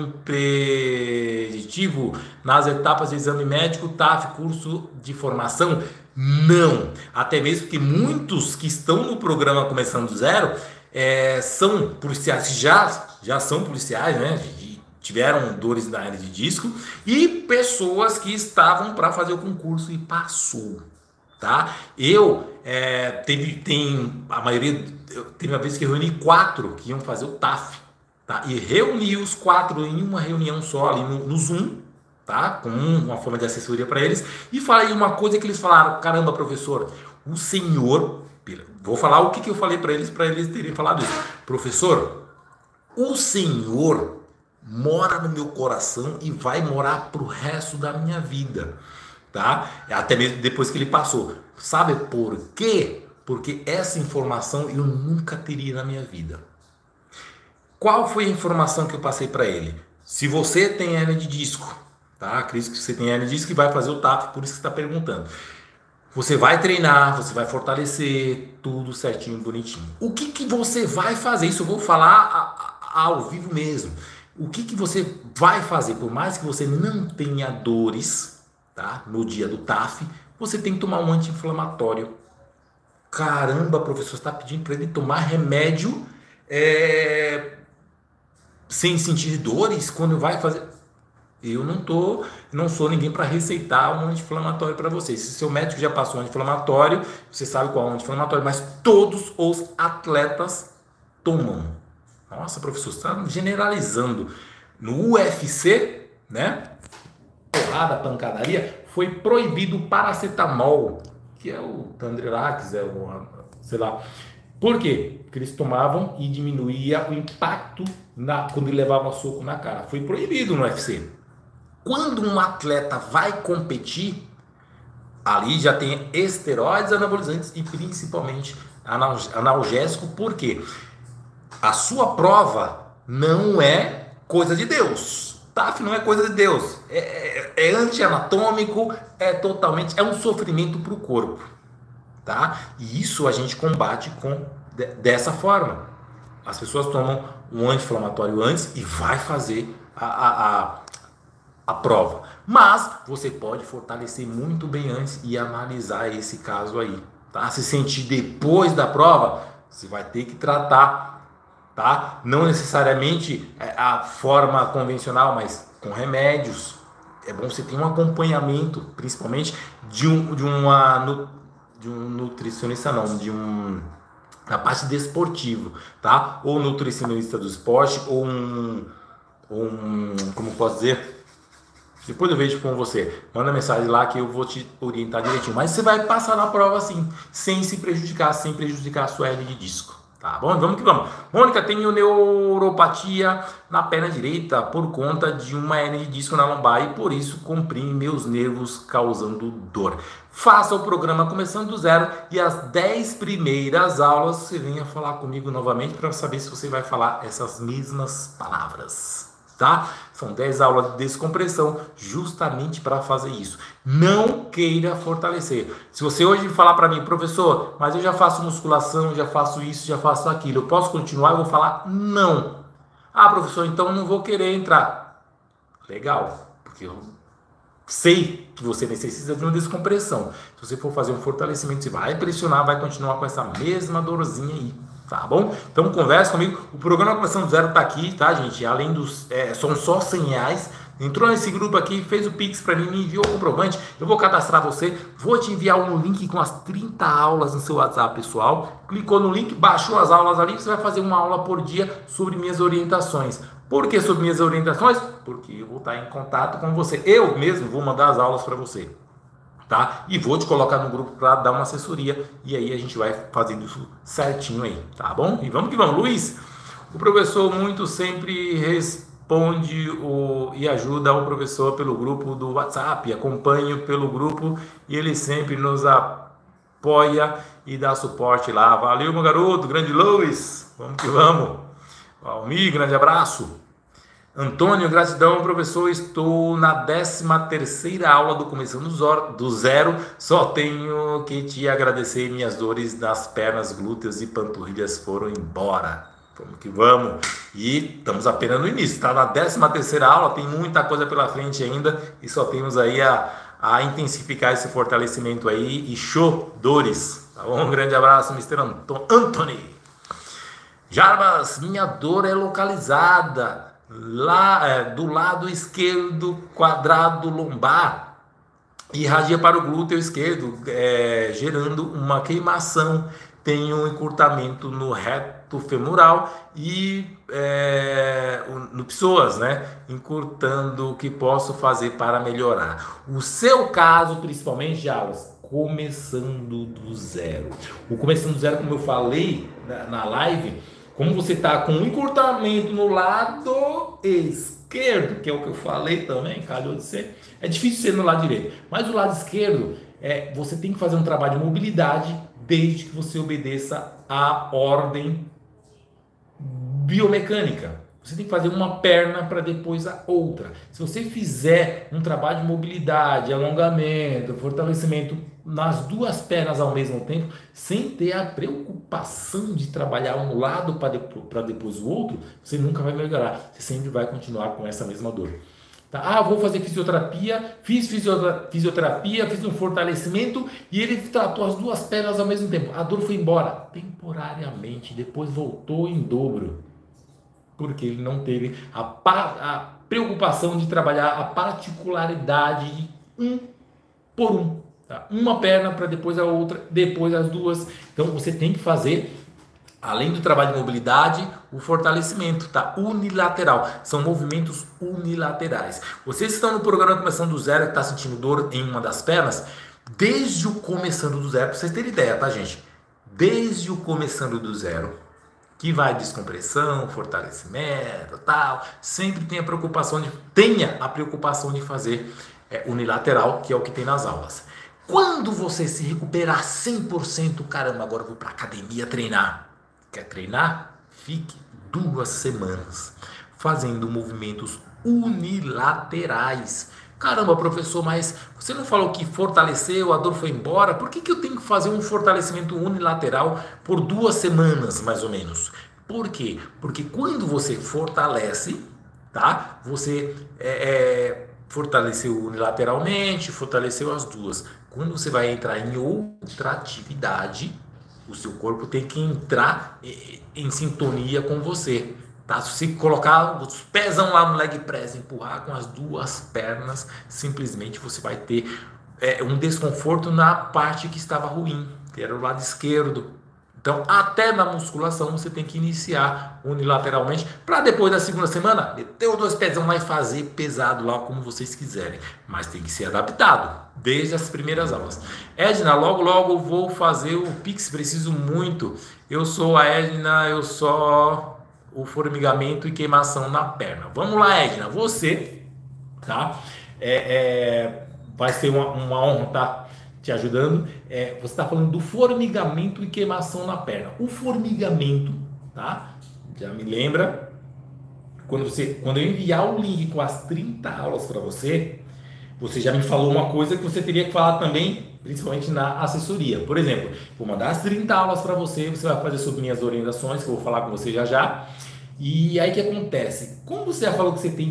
impeditivo nas etapas de exame médico, T A F, curso de formação? Não. Até mesmo que muitos que estão no programa Começando do Zero é, são policiais, já, já são policiais, né? Tiveram dores na hérnia de disco e pessoas que estavam para fazer o concurso e passou. Tá? Eu, é, teve, tem, a maioria, teve uma vez que eu reuni quatro que iam fazer o T A F, tá? E reuni os quatro em uma reunião só ali no, no Zoom, tá? Com uma forma de assessoria para eles, e falei uma coisa que eles falaram: caramba, professor, o senhor, vou falar o que, que eu falei para eles, para eles terem falado isso. Professor, o senhor mora no meu coração e vai morar pro resto da minha vida. Tá? Até mesmo depois que ele passou. Sabe por quê? Porque essa informação eu nunca teria na minha vida. Qual foi a informação que eu passei para ele? Se você tem hérnia de disco, tá? Acredito que você tem hérnia de disco e vai fazer o T A F, por isso que você está perguntando. Você vai treinar, você vai fortalecer, tudo certinho, bonitinho. O que, que você vai fazer? Isso eu vou falar a, a, ao vivo mesmo. O que, que você vai fazer? Por mais que você não tenha dores, tá? No dia do T A F, você tem que tomar um anti-inflamatório. Caramba, professor, você está pedindo para ele tomar remédio é, sem sentir dores quando vai fazer... Eu não tô, não sou ninguém para receitar um anti-inflamatório para você. Se seu médico já passou um anti-inflamatório, você sabe qual é o anti-inflamatório, mas todos os atletas tomam. Nossa, professor, você está generalizando. No U F C, né? Porrada, pancadaria, foi proibido o paracetamol, que é o Tandrelax, é o, sei lá. Por quê? Porque eles tomavam e diminuía o impacto na, quando ele levava soco na cara. Foi proibido no U F C. Quando um atleta vai competir, ali já tem esteroides anabolizantes e principalmente analgésico. Por quê? A sua prova não é coisa de Deus. T A F não é coisa de Deus, é, é, é anti-anatômico, é totalmente, é um sofrimento para o corpo, tá? E isso a gente combate com, de, dessa forma. As pessoas tomam um anti-inflamatório antes e vai fazer a, a, a, a prova. Mas você pode fortalecer muito bem antes e analisar esse caso aí, tá? Se sentir depois da prova, você vai ter que tratar. Tá? Não necessariamente a forma convencional, mas com remédios. É bom você ter um acompanhamento, principalmente de um, de uma, de um nutricionista, não, de um, na parte desportiva, tá? Ou nutricionista do esporte, ou um, ou um, como posso dizer? Depois eu vejo com você. Manda mensagem lá que eu vou te orientar direitinho. Mas você vai passar na prova assim, sem se prejudicar, sem prejudicar a sua hérnia de disco. Tá bom? Vamos que vamos. Mônica, tenho neuropatia na perna direita por conta de uma hérnia de disco na lombar e por isso comprime meus nervos causando dor. Faça o programa começando do zero e as dez primeiras aulas você venha falar comigo novamente para saber se você vai falar essas mesmas palavras. Tá? São dez aulas de descompressão justamente para fazer isso. Não queira fortalecer. Se você hoje falar para mim, professor, mas eu já faço musculação, já faço isso, já faço aquilo, eu posso continuar? Eu vou falar não. Ah, professor, então não vou querer entrar. Legal, porque eu sei que você necessita de uma descompressão. Se você for fazer um fortalecimento, você vai pressionar, vai continuar com essa mesma dorzinha aí. Tá bom? Então conversa comigo. O programa Começando do Zero tá aqui, tá, gente? Além dos... É, são só cem reais. Entrou nesse grupo aqui, fez o Pix para mim, me enviou o comprovante. Eu vou cadastrar você. Vou te enviar um link com as trinta aulas no seu WhatsApp, pessoal. Clicou no link, baixou as aulas ali. Você vai fazer uma aula por dia sobre minhas orientações. Por que sobre minhas orientações? Porque eu vou estar em contato com você. Eu mesmo vou mandar as aulas para você. Tá? E vou te colocar no grupo para dar uma assessoria e aí a gente vai fazendo isso certinho aí, tá bom? E vamos que vamos, Luiz. O professor muito sempre responde o, e ajuda o professor pelo grupo do WhatsApp, acompanho pelo grupo e ele sempre nos apoia e dá suporte lá. Valeu, meu garoto, grande Luiz. Vamos que vamos. Almir, grande abraço. Antônio, gratidão, professor. Estou na décima terceira aula do Começando do Zero. Só tenho que te agradecer. Minhas dores nas pernas, glúteos e panturrilhas foram embora. Vamos que vamos. E estamos apenas no início. Está na décima terceira aula. Tem muita coisa pela frente ainda. E só temos aí a, a intensificar esse fortalecimento aí. E show, dores. Tá bom? Um grande abraço, mister Anto- Anthony. Jarbas, minha dor é localizada lá é, do lado esquerdo quadrado lombar e irradia para o glúteo esquerdo, é, gerando uma queimação. Tenho um encurtamento no reto femoral e é, no psoas, né? Encurtando. O que posso fazer para melhorar? O seu caso, principalmente, Jarbas, começando do zero. O começando do zero, como eu falei na, na live, como você está com um encurtamento no lado esquerdo, que é o que eu falei também, calhou de ser, é difícil ser no lado direito. Mas o lado esquerdo, é, você tem que fazer um trabalho de mobilidade desde que você obedeça a ordem biomecânica. Você tem que fazer uma perna para depois a outra. Se você fizer um trabalho de mobilidade, alongamento, fortalecimento nas duas pernas ao mesmo tempo, sem ter a preocupação de trabalhar um lado para depois, para depois o outro, você nunca vai melhorar. Você sempre vai continuar com essa mesma dor. Tá? Ah, vou fazer fisioterapia, fiz fisioterapia, fiz um fortalecimento e ele tratou as duas pernas ao mesmo tempo. A dor foi embora temporariamente, depois voltou em dobro. Porque ele não teve a, a preocupação de trabalhar a particularidade de um por um. Tá? Uma perna para depois a outra, depois as duas. Então você tem que fazer, além do trabalho de mobilidade, o fortalecimento, tá? Unilateral. São movimentos unilaterais. Vocês estão no programa Começando do Zero, que está sentindo dor em uma das pernas, desde o Começando do Zero, para vocês terem ideia, tá, gente? Desde o Começando do Zero, que vai descompressão, fortalecimento, tal, sempre tem a preocupação de, tenha a preocupação de fazer é, unilateral, que é o que tem nas aulas. Quando você se recuperar cem por cento, caramba, agora eu vou para academia treinar. Quer treinar? Fique duas semanas fazendo movimentos unilaterais. Caramba, professor, mas você não falou que fortaleceu, a dor foi embora? Por que que eu tenho que fazer um fortalecimento unilateral por duas semanas, mais ou menos? Por quê? Porque quando você fortalece, tá? Você é, é, fortaleceu unilateralmente, fortaleceu as duas. Quando você vai entrar em outra atividade, o seu corpo tem que entrar em, em sintonia com você. Tá? Se você colocar os pezão lá no leg press, empurrar com as duas pernas, simplesmente você vai ter é, um desconforto na parte que estava ruim, que era o lado esquerdo. Então, até na musculação, você tem que iniciar unilateralmente, para depois da segunda semana, meter os dois pezão lá e fazer pesado lá, como vocês quiserem. Mas tem que ser adaptado, desde as primeiras aulas. Edna, logo, logo vou fazer o Pix, preciso muito. Eu sou a Edna, eu só o formigamento e queimação na perna. Vamos lá, Edna, você, tá? É, é, vai ser uma, uma honra, tá? Te ajudando, é, você está falando do formigamento e queimação na perna. O formigamento, tá? Já me lembra, quando, você, quando eu enviar o link com as trinta aulas para você, você já me falou uma coisa que você teria que falar também, principalmente na assessoria. Por exemplo, vou mandar as trinta aulas para você, você vai fazer sobre minhas orientações, que eu vou falar com você já já. E aí o que acontece? Como você já falou que você tem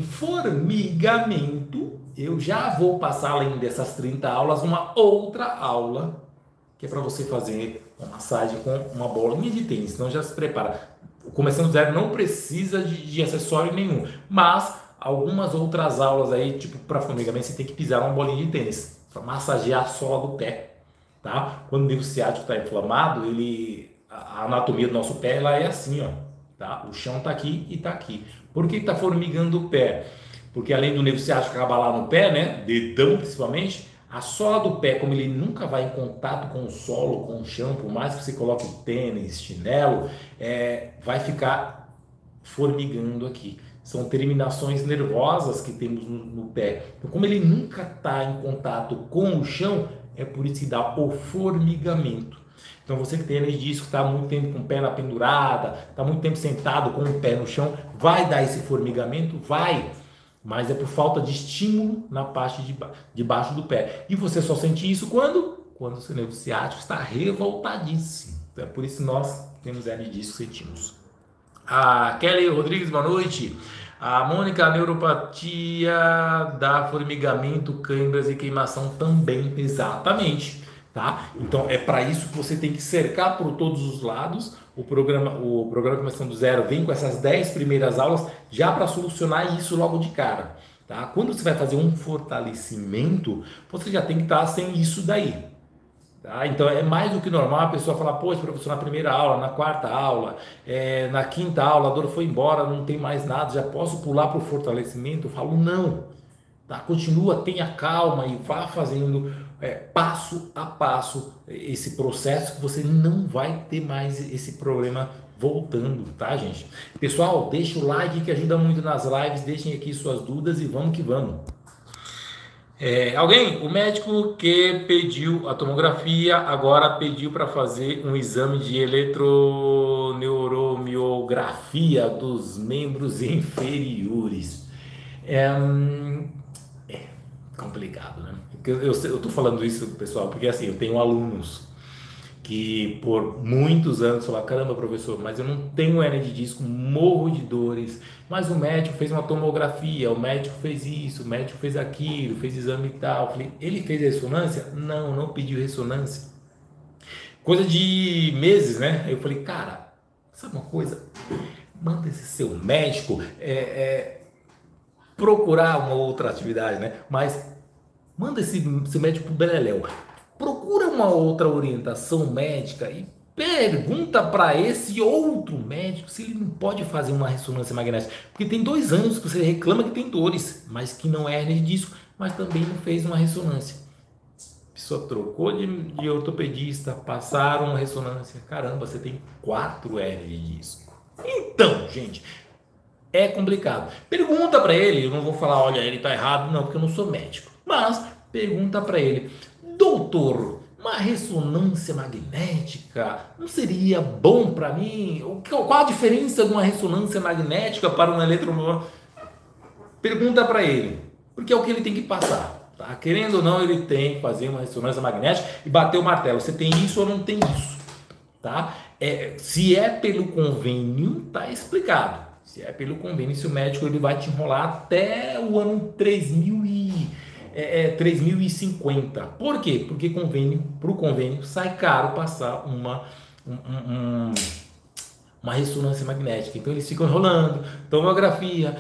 formigamento, eu já vou passar, além dessas trinta aulas, uma outra aula, que é para você fazer uma massagem com uma bolinha de tênis. Então já se prepara. Começando do zero não precisa de, de acessório nenhum, mas algumas outras aulas aí, tipo para formigamento, você tem que pisar uma bolinha de tênis, para massagear a sola do pé, tá? Quando o nervo ciático está inflamado, ele, a anatomia do nosso pé ela é assim, ó, tá? O chão está aqui e está aqui. Por que está formigando o pé? Porque além do nervo ciático acabar lá no pé, né, dedão principalmente, a sola do pé, como ele nunca vai em contato com o solo, com o chão, por mais que você coloque tênis, chinelo, é, vai ficar formigando aqui. São terminações nervosas que temos no, no pé. Então, como ele nunca está em contato com o chão, é por isso que dá o formigamento. Então você que tem hernia de disco, está muito tempo com o pé na pendurada, está muito tempo sentado com o pé no chão, vai dar esse formigamento? Vai! Mas é por falta de estímulo na parte de, ba de baixo do pé. E você só sente isso quando? Quando o seu nervo ciático está revoltadíssimo. Então é por isso que nós temos hernia de disco, sentimos. A Kelly Rodrigues, boa noite. A Mônica, a neuropatia dá formigamento, câimbras e queimação também, exatamente. Tá? Então é para isso que você tem que cercar por todos os lados. O programa, o programa Começando do Zero vem com essas dez primeiras aulas já para solucionar isso logo de cara. Tá? Quando você vai fazer um fortalecimento, você já tem que estar sem isso daí. Tá? Então é mais do que normal a pessoa falar, poxa, professor, na primeira aula, na quarta aula, é, na quinta aula, a dor foi embora, não tem mais nada, já posso pular para o fortalecimento? Eu falo, não. Tá? Continua, tenha calma e vá fazendo é, passo a passo esse processo que você não vai ter mais esse problema voltando, tá, gente? Pessoal, deixa o like que ajuda muito nas lives, deixem aqui suas dúvidas e vamos que vamos. É, alguém, o médico que pediu a tomografia agora pediu para fazer um exame de eletroneuromiografia dos membros inferiores. É, é complicado, né? Eu, eu, eu tô falando isso, pessoal, porque assim, eu tenho alunos que por muitos anos falaram, caramba, professor, mas eu não tenho hernia de disco, morro de dores, mas o médico fez uma tomografia, o médico fez isso, o médico fez aquilo, fez exame e tal. Eu falei, ele fez ressonância? Não, não pediu ressonância. Coisa de meses, né? Eu falei, cara, sabe uma coisa? Manda esse seu médico é, é, procurar uma outra atividade, né? Mas manda esse, esse médico pro beleléu. Procura uma outra orientação médica e pergunta para esse outro médico se ele não pode fazer uma ressonância magnética. Porque tem dois anos que você reclama que tem dores, mas que não é hernia de disco, mas também não fez uma ressonância. A pessoa trocou de, de ortopedista, passaram uma ressonância. Caramba, você tem quatro hernias de disco. Então, gente, é complicado. Pergunta para ele, eu não vou falar, olha, ele está errado, não, porque eu não sou médico. Mas pergunta para ele, doutor, uma ressonância magnética não seria bom para mim? Qual a diferença de uma ressonância magnética para um eletromiografia? Pergunta para ele, porque é o que ele tem que passar. Tá? Querendo ou não, ele tem que fazer uma ressonância magnética e bater o martelo. Você tem isso ou não tem isso? Tá? É, se é pelo convênio, tá explicado. Se é pelo convênio, se o médico ele vai te enrolar até o ano três mil e... É, é três mil e cinquenta. Por quê? Porque convênio, para o convênio sai caro passar uma, um, um, uma ressonância magnética. Então eles ficam enrolando, tomografia,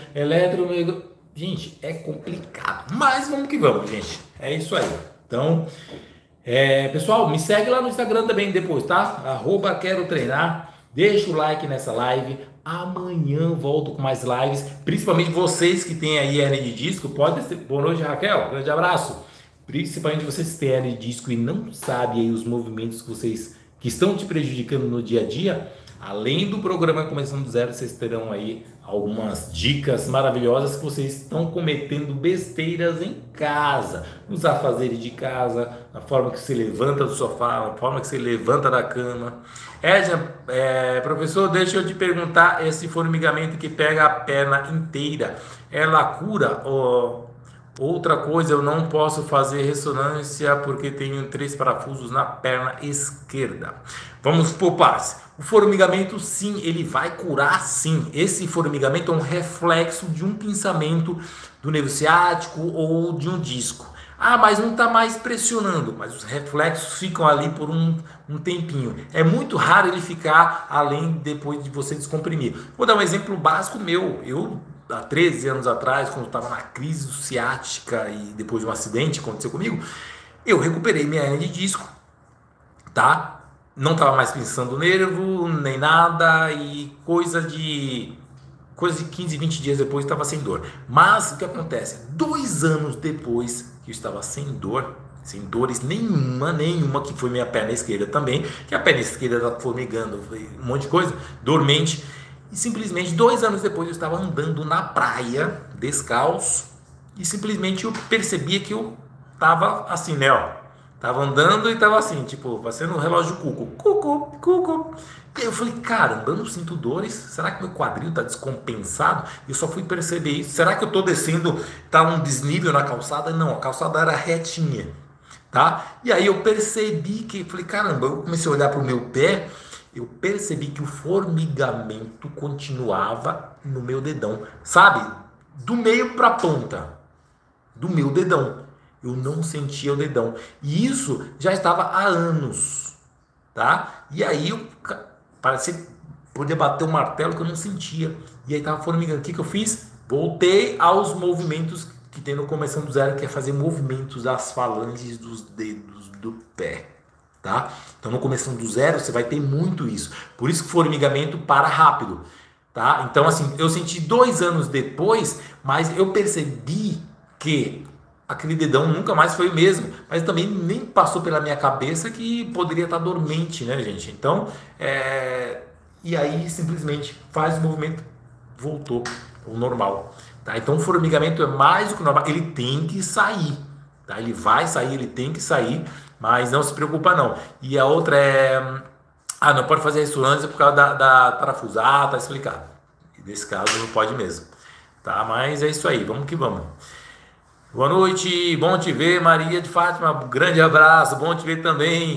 eletromiografia. Gente, é complicado. Mas vamos que vamos, gente. É isso aí. Então, É, pessoal, me segue lá no Instagram também depois, tá? Arroba quero treinar. Deixa o like nessa live. Amanhã volto com mais lives. Principalmente vocês que têm aí hernia de disco. Pode ser. Boa noite, Raquel. Grande abraço. Principalmente vocês que têm hernia de disco e não sabem aí os movimentos que vocês que estão te prejudicando no dia a dia. Além do programa Começando do Zero, vocês terão aí algumas dicas maravilhosas que vocês estão cometendo besteiras em casa, nos afazeres de casa, na forma que você levanta do sofá, na forma que você levanta da cama. Edna, é, professor, deixa eu te perguntar, esse formigamento que pega a perna inteira, ela cura? Ou outra coisa, eu não posso fazer ressonância porque tenho três parafusos na perna esquerda. Vamos por partes. O formigamento, sim, ele vai curar, sim. Esse formigamento é um reflexo de um pinçamento do nervo ciático ou de um disco. Ah, mas não está mais pressionando, mas os reflexos ficam ali por um, um tempinho. É muito raro ele ficar além depois de você descomprimir. Vou dar um exemplo básico meu. Eu, há treze anos atrás, quando estava na crise ciática e depois de um acidente que aconteceu comigo, eu recuperei minha hernia de disco, tá? Não estava mais pensando nervo, nem nada, e coisa de coisa de quinze, vinte dias depois estava sem dor. Mas o que acontece? Dois anos depois que eu estava sem dor, sem dores nenhuma, nenhuma, que foi minha perna esquerda também, que a perna esquerda estava formigando, foi um monte de coisa, dormente, e simplesmente dois anos depois eu estava andando na praia, descalço, e simplesmente eu percebia que eu estava assim, né, ó. Tava andando e tava assim, tipo, parecendo um relógio cuco. Cucu, cucu. E aí eu falei, caramba, eu não sinto dores. Será que meu quadril tá descompensado? Eu só fui perceber isso. Será que eu tô descendo, tá um desnível na calçada? Não, a calçada era retinha, tá? E aí eu percebi que, falei, caramba, eu comecei a olhar pro meu pé, eu percebi que o formigamento continuava no meu dedão, sabe? Do meio pra ponta, do meu dedão. Eu não sentia o dedão. E isso já estava há anos, tá? E aí eu parecia poder bater o martelo que eu não sentia. E aí estava formigando. O que, que eu fiz? Voltei aos movimentos que tem no Começando do Zero, que é fazer movimentos das falanges dos dedos do pé, tá? Então no Começando do Zero você vai ter muito isso. Por isso que o formigamento para rápido, tá? Então assim, eu senti dois anos depois, mas eu percebi que aquele dedão nunca mais foi o mesmo, mas também nem passou pela minha cabeça que poderia estar dormente, né, gente? Então, é... e aí simplesmente faz o movimento, voltou ao normal, tá? Então o formigamento é mais do que normal, ele tem que sair, tá? Ele vai sair, ele tem que sair, mas não se preocupa não. E a outra é, ah, não pode fazer ressonância por causa da, da parafuso, ah, tá explicado. E nesse caso não pode mesmo, tá? Mas é isso aí, vamos que vamos. Boa noite, bom te ver, Maria de Fátima, grande abraço, bom te ver também.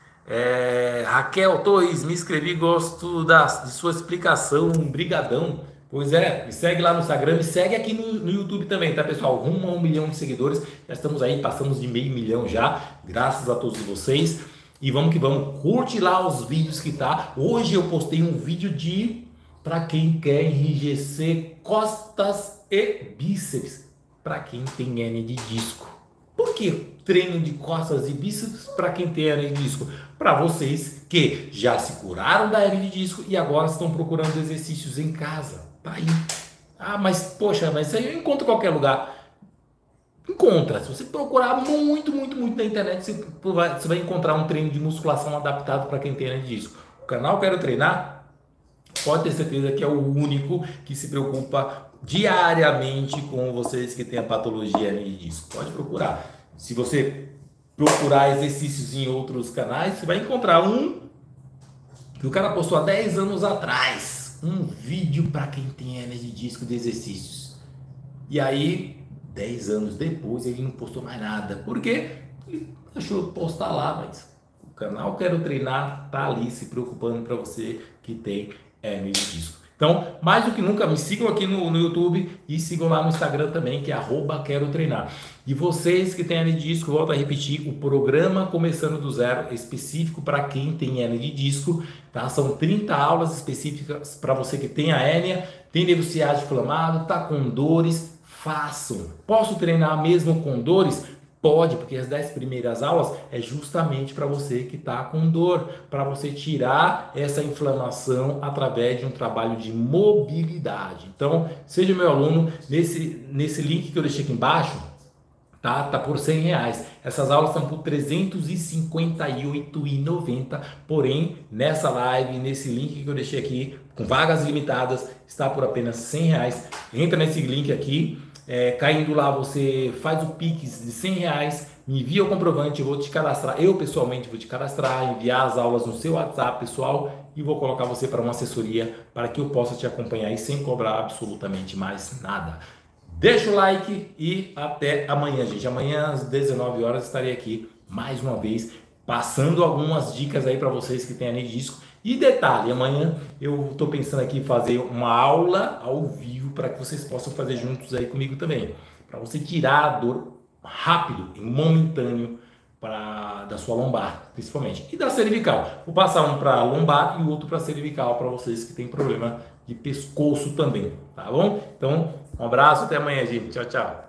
É, Raquel Torres, me inscrevi, gosto da, de sua explicação, brigadão. Pois é, me segue lá no Instagram, me segue aqui no, no YouTube também, tá, pessoal? Rumo a um milhão de seguidores, já estamos aí, passamos de meio milhão já, graças a todos vocês. E vamos que vamos, curte lá os vídeos que tá. Hoje eu postei um vídeo de, para quem quer enrijecer costas e bíceps. Para quem tem hernia de disco. Por que treino de costas e bíceps para quem tem hernia de disco? Para vocês que já se curaram da hernia de disco e agora estão procurando exercícios em casa. Tá aí. Ah, mas poxa, mas isso aí eu encontro em qualquer lugar. Encontra. Se você procurar muito, muito, muito na internet, você vai, você vai encontrar um treino de musculação adaptado para quem tem hernia de disco. O canal Quero Treinar, pode ter certeza que é o único que se preocupa diariamente com vocês que têm a patologia hernia de disco. Pode procurar. Se você procurar exercícios em outros canais, você vai encontrar um que o cara postou há dez anos atrás. Um vídeo para quem tem hernia de disco de exercícios. E aí, dez anos depois, ele não postou mais nada. Por quê? Ele achou postar lá, mas o canal Quero Treinar tá ali se preocupando para você que tem hernia de disco. Então, mais do que nunca, me sigam aqui no, no YouTube e sigam lá no Instagram também, que é arroba Quero Treinar. E vocês que têm hernia de disco, volto a repetir, o programa Começando do Zero é específico para quem tem hernia de disco, tá? São trinta aulas específicas para você que tem a hérnia, tem nervo ciático inflamado, tá com dores, façam. Posso treinar mesmo com dores? Pode, porque as dez primeiras aulas é justamente para você que está com dor, para você tirar essa inflamação através de um trabalho de mobilidade. Então, seja meu aluno nesse, nesse link que eu deixei aqui embaixo, tá? Tá por cem reais. Essas aulas estão por trezentos e cinquenta e oito reais e noventa centavos, porém, nessa live, nesse link que eu deixei aqui, com vagas limitadas, está por apenas cem reais. Entra nesse link aqui. É, caindo lá, você faz o Pix de cem reais, me envia o comprovante, eu vou te cadastrar, eu pessoalmente vou te cadastrar, enviar as aulas no seu WhatsApp pessoal e vou colocar você para uma assessoria para que eu possa te acompanhar e sem cobrar absolutamente mais nada. Deixa o like e até amanhã, gente. Amanhã às dezenove horas estarei aqui mais uma vez passando algumas dicas aí para vocês que têm hernia de disco. E detalhe, amanhã eu estou pensando aqui em fazer uma aula ao vivo para que vocês possam fazer juntos aí comigo também. Para você tirar a dor rápido e momentâneo pra, da sua lombar, principalmente. E da cervical. Vou passar um para lombar e o outro para cervical para vocês que têm problema de pescoço também, tá bom? Então, um abraço, até amanhã, gente. Tchau, tchau.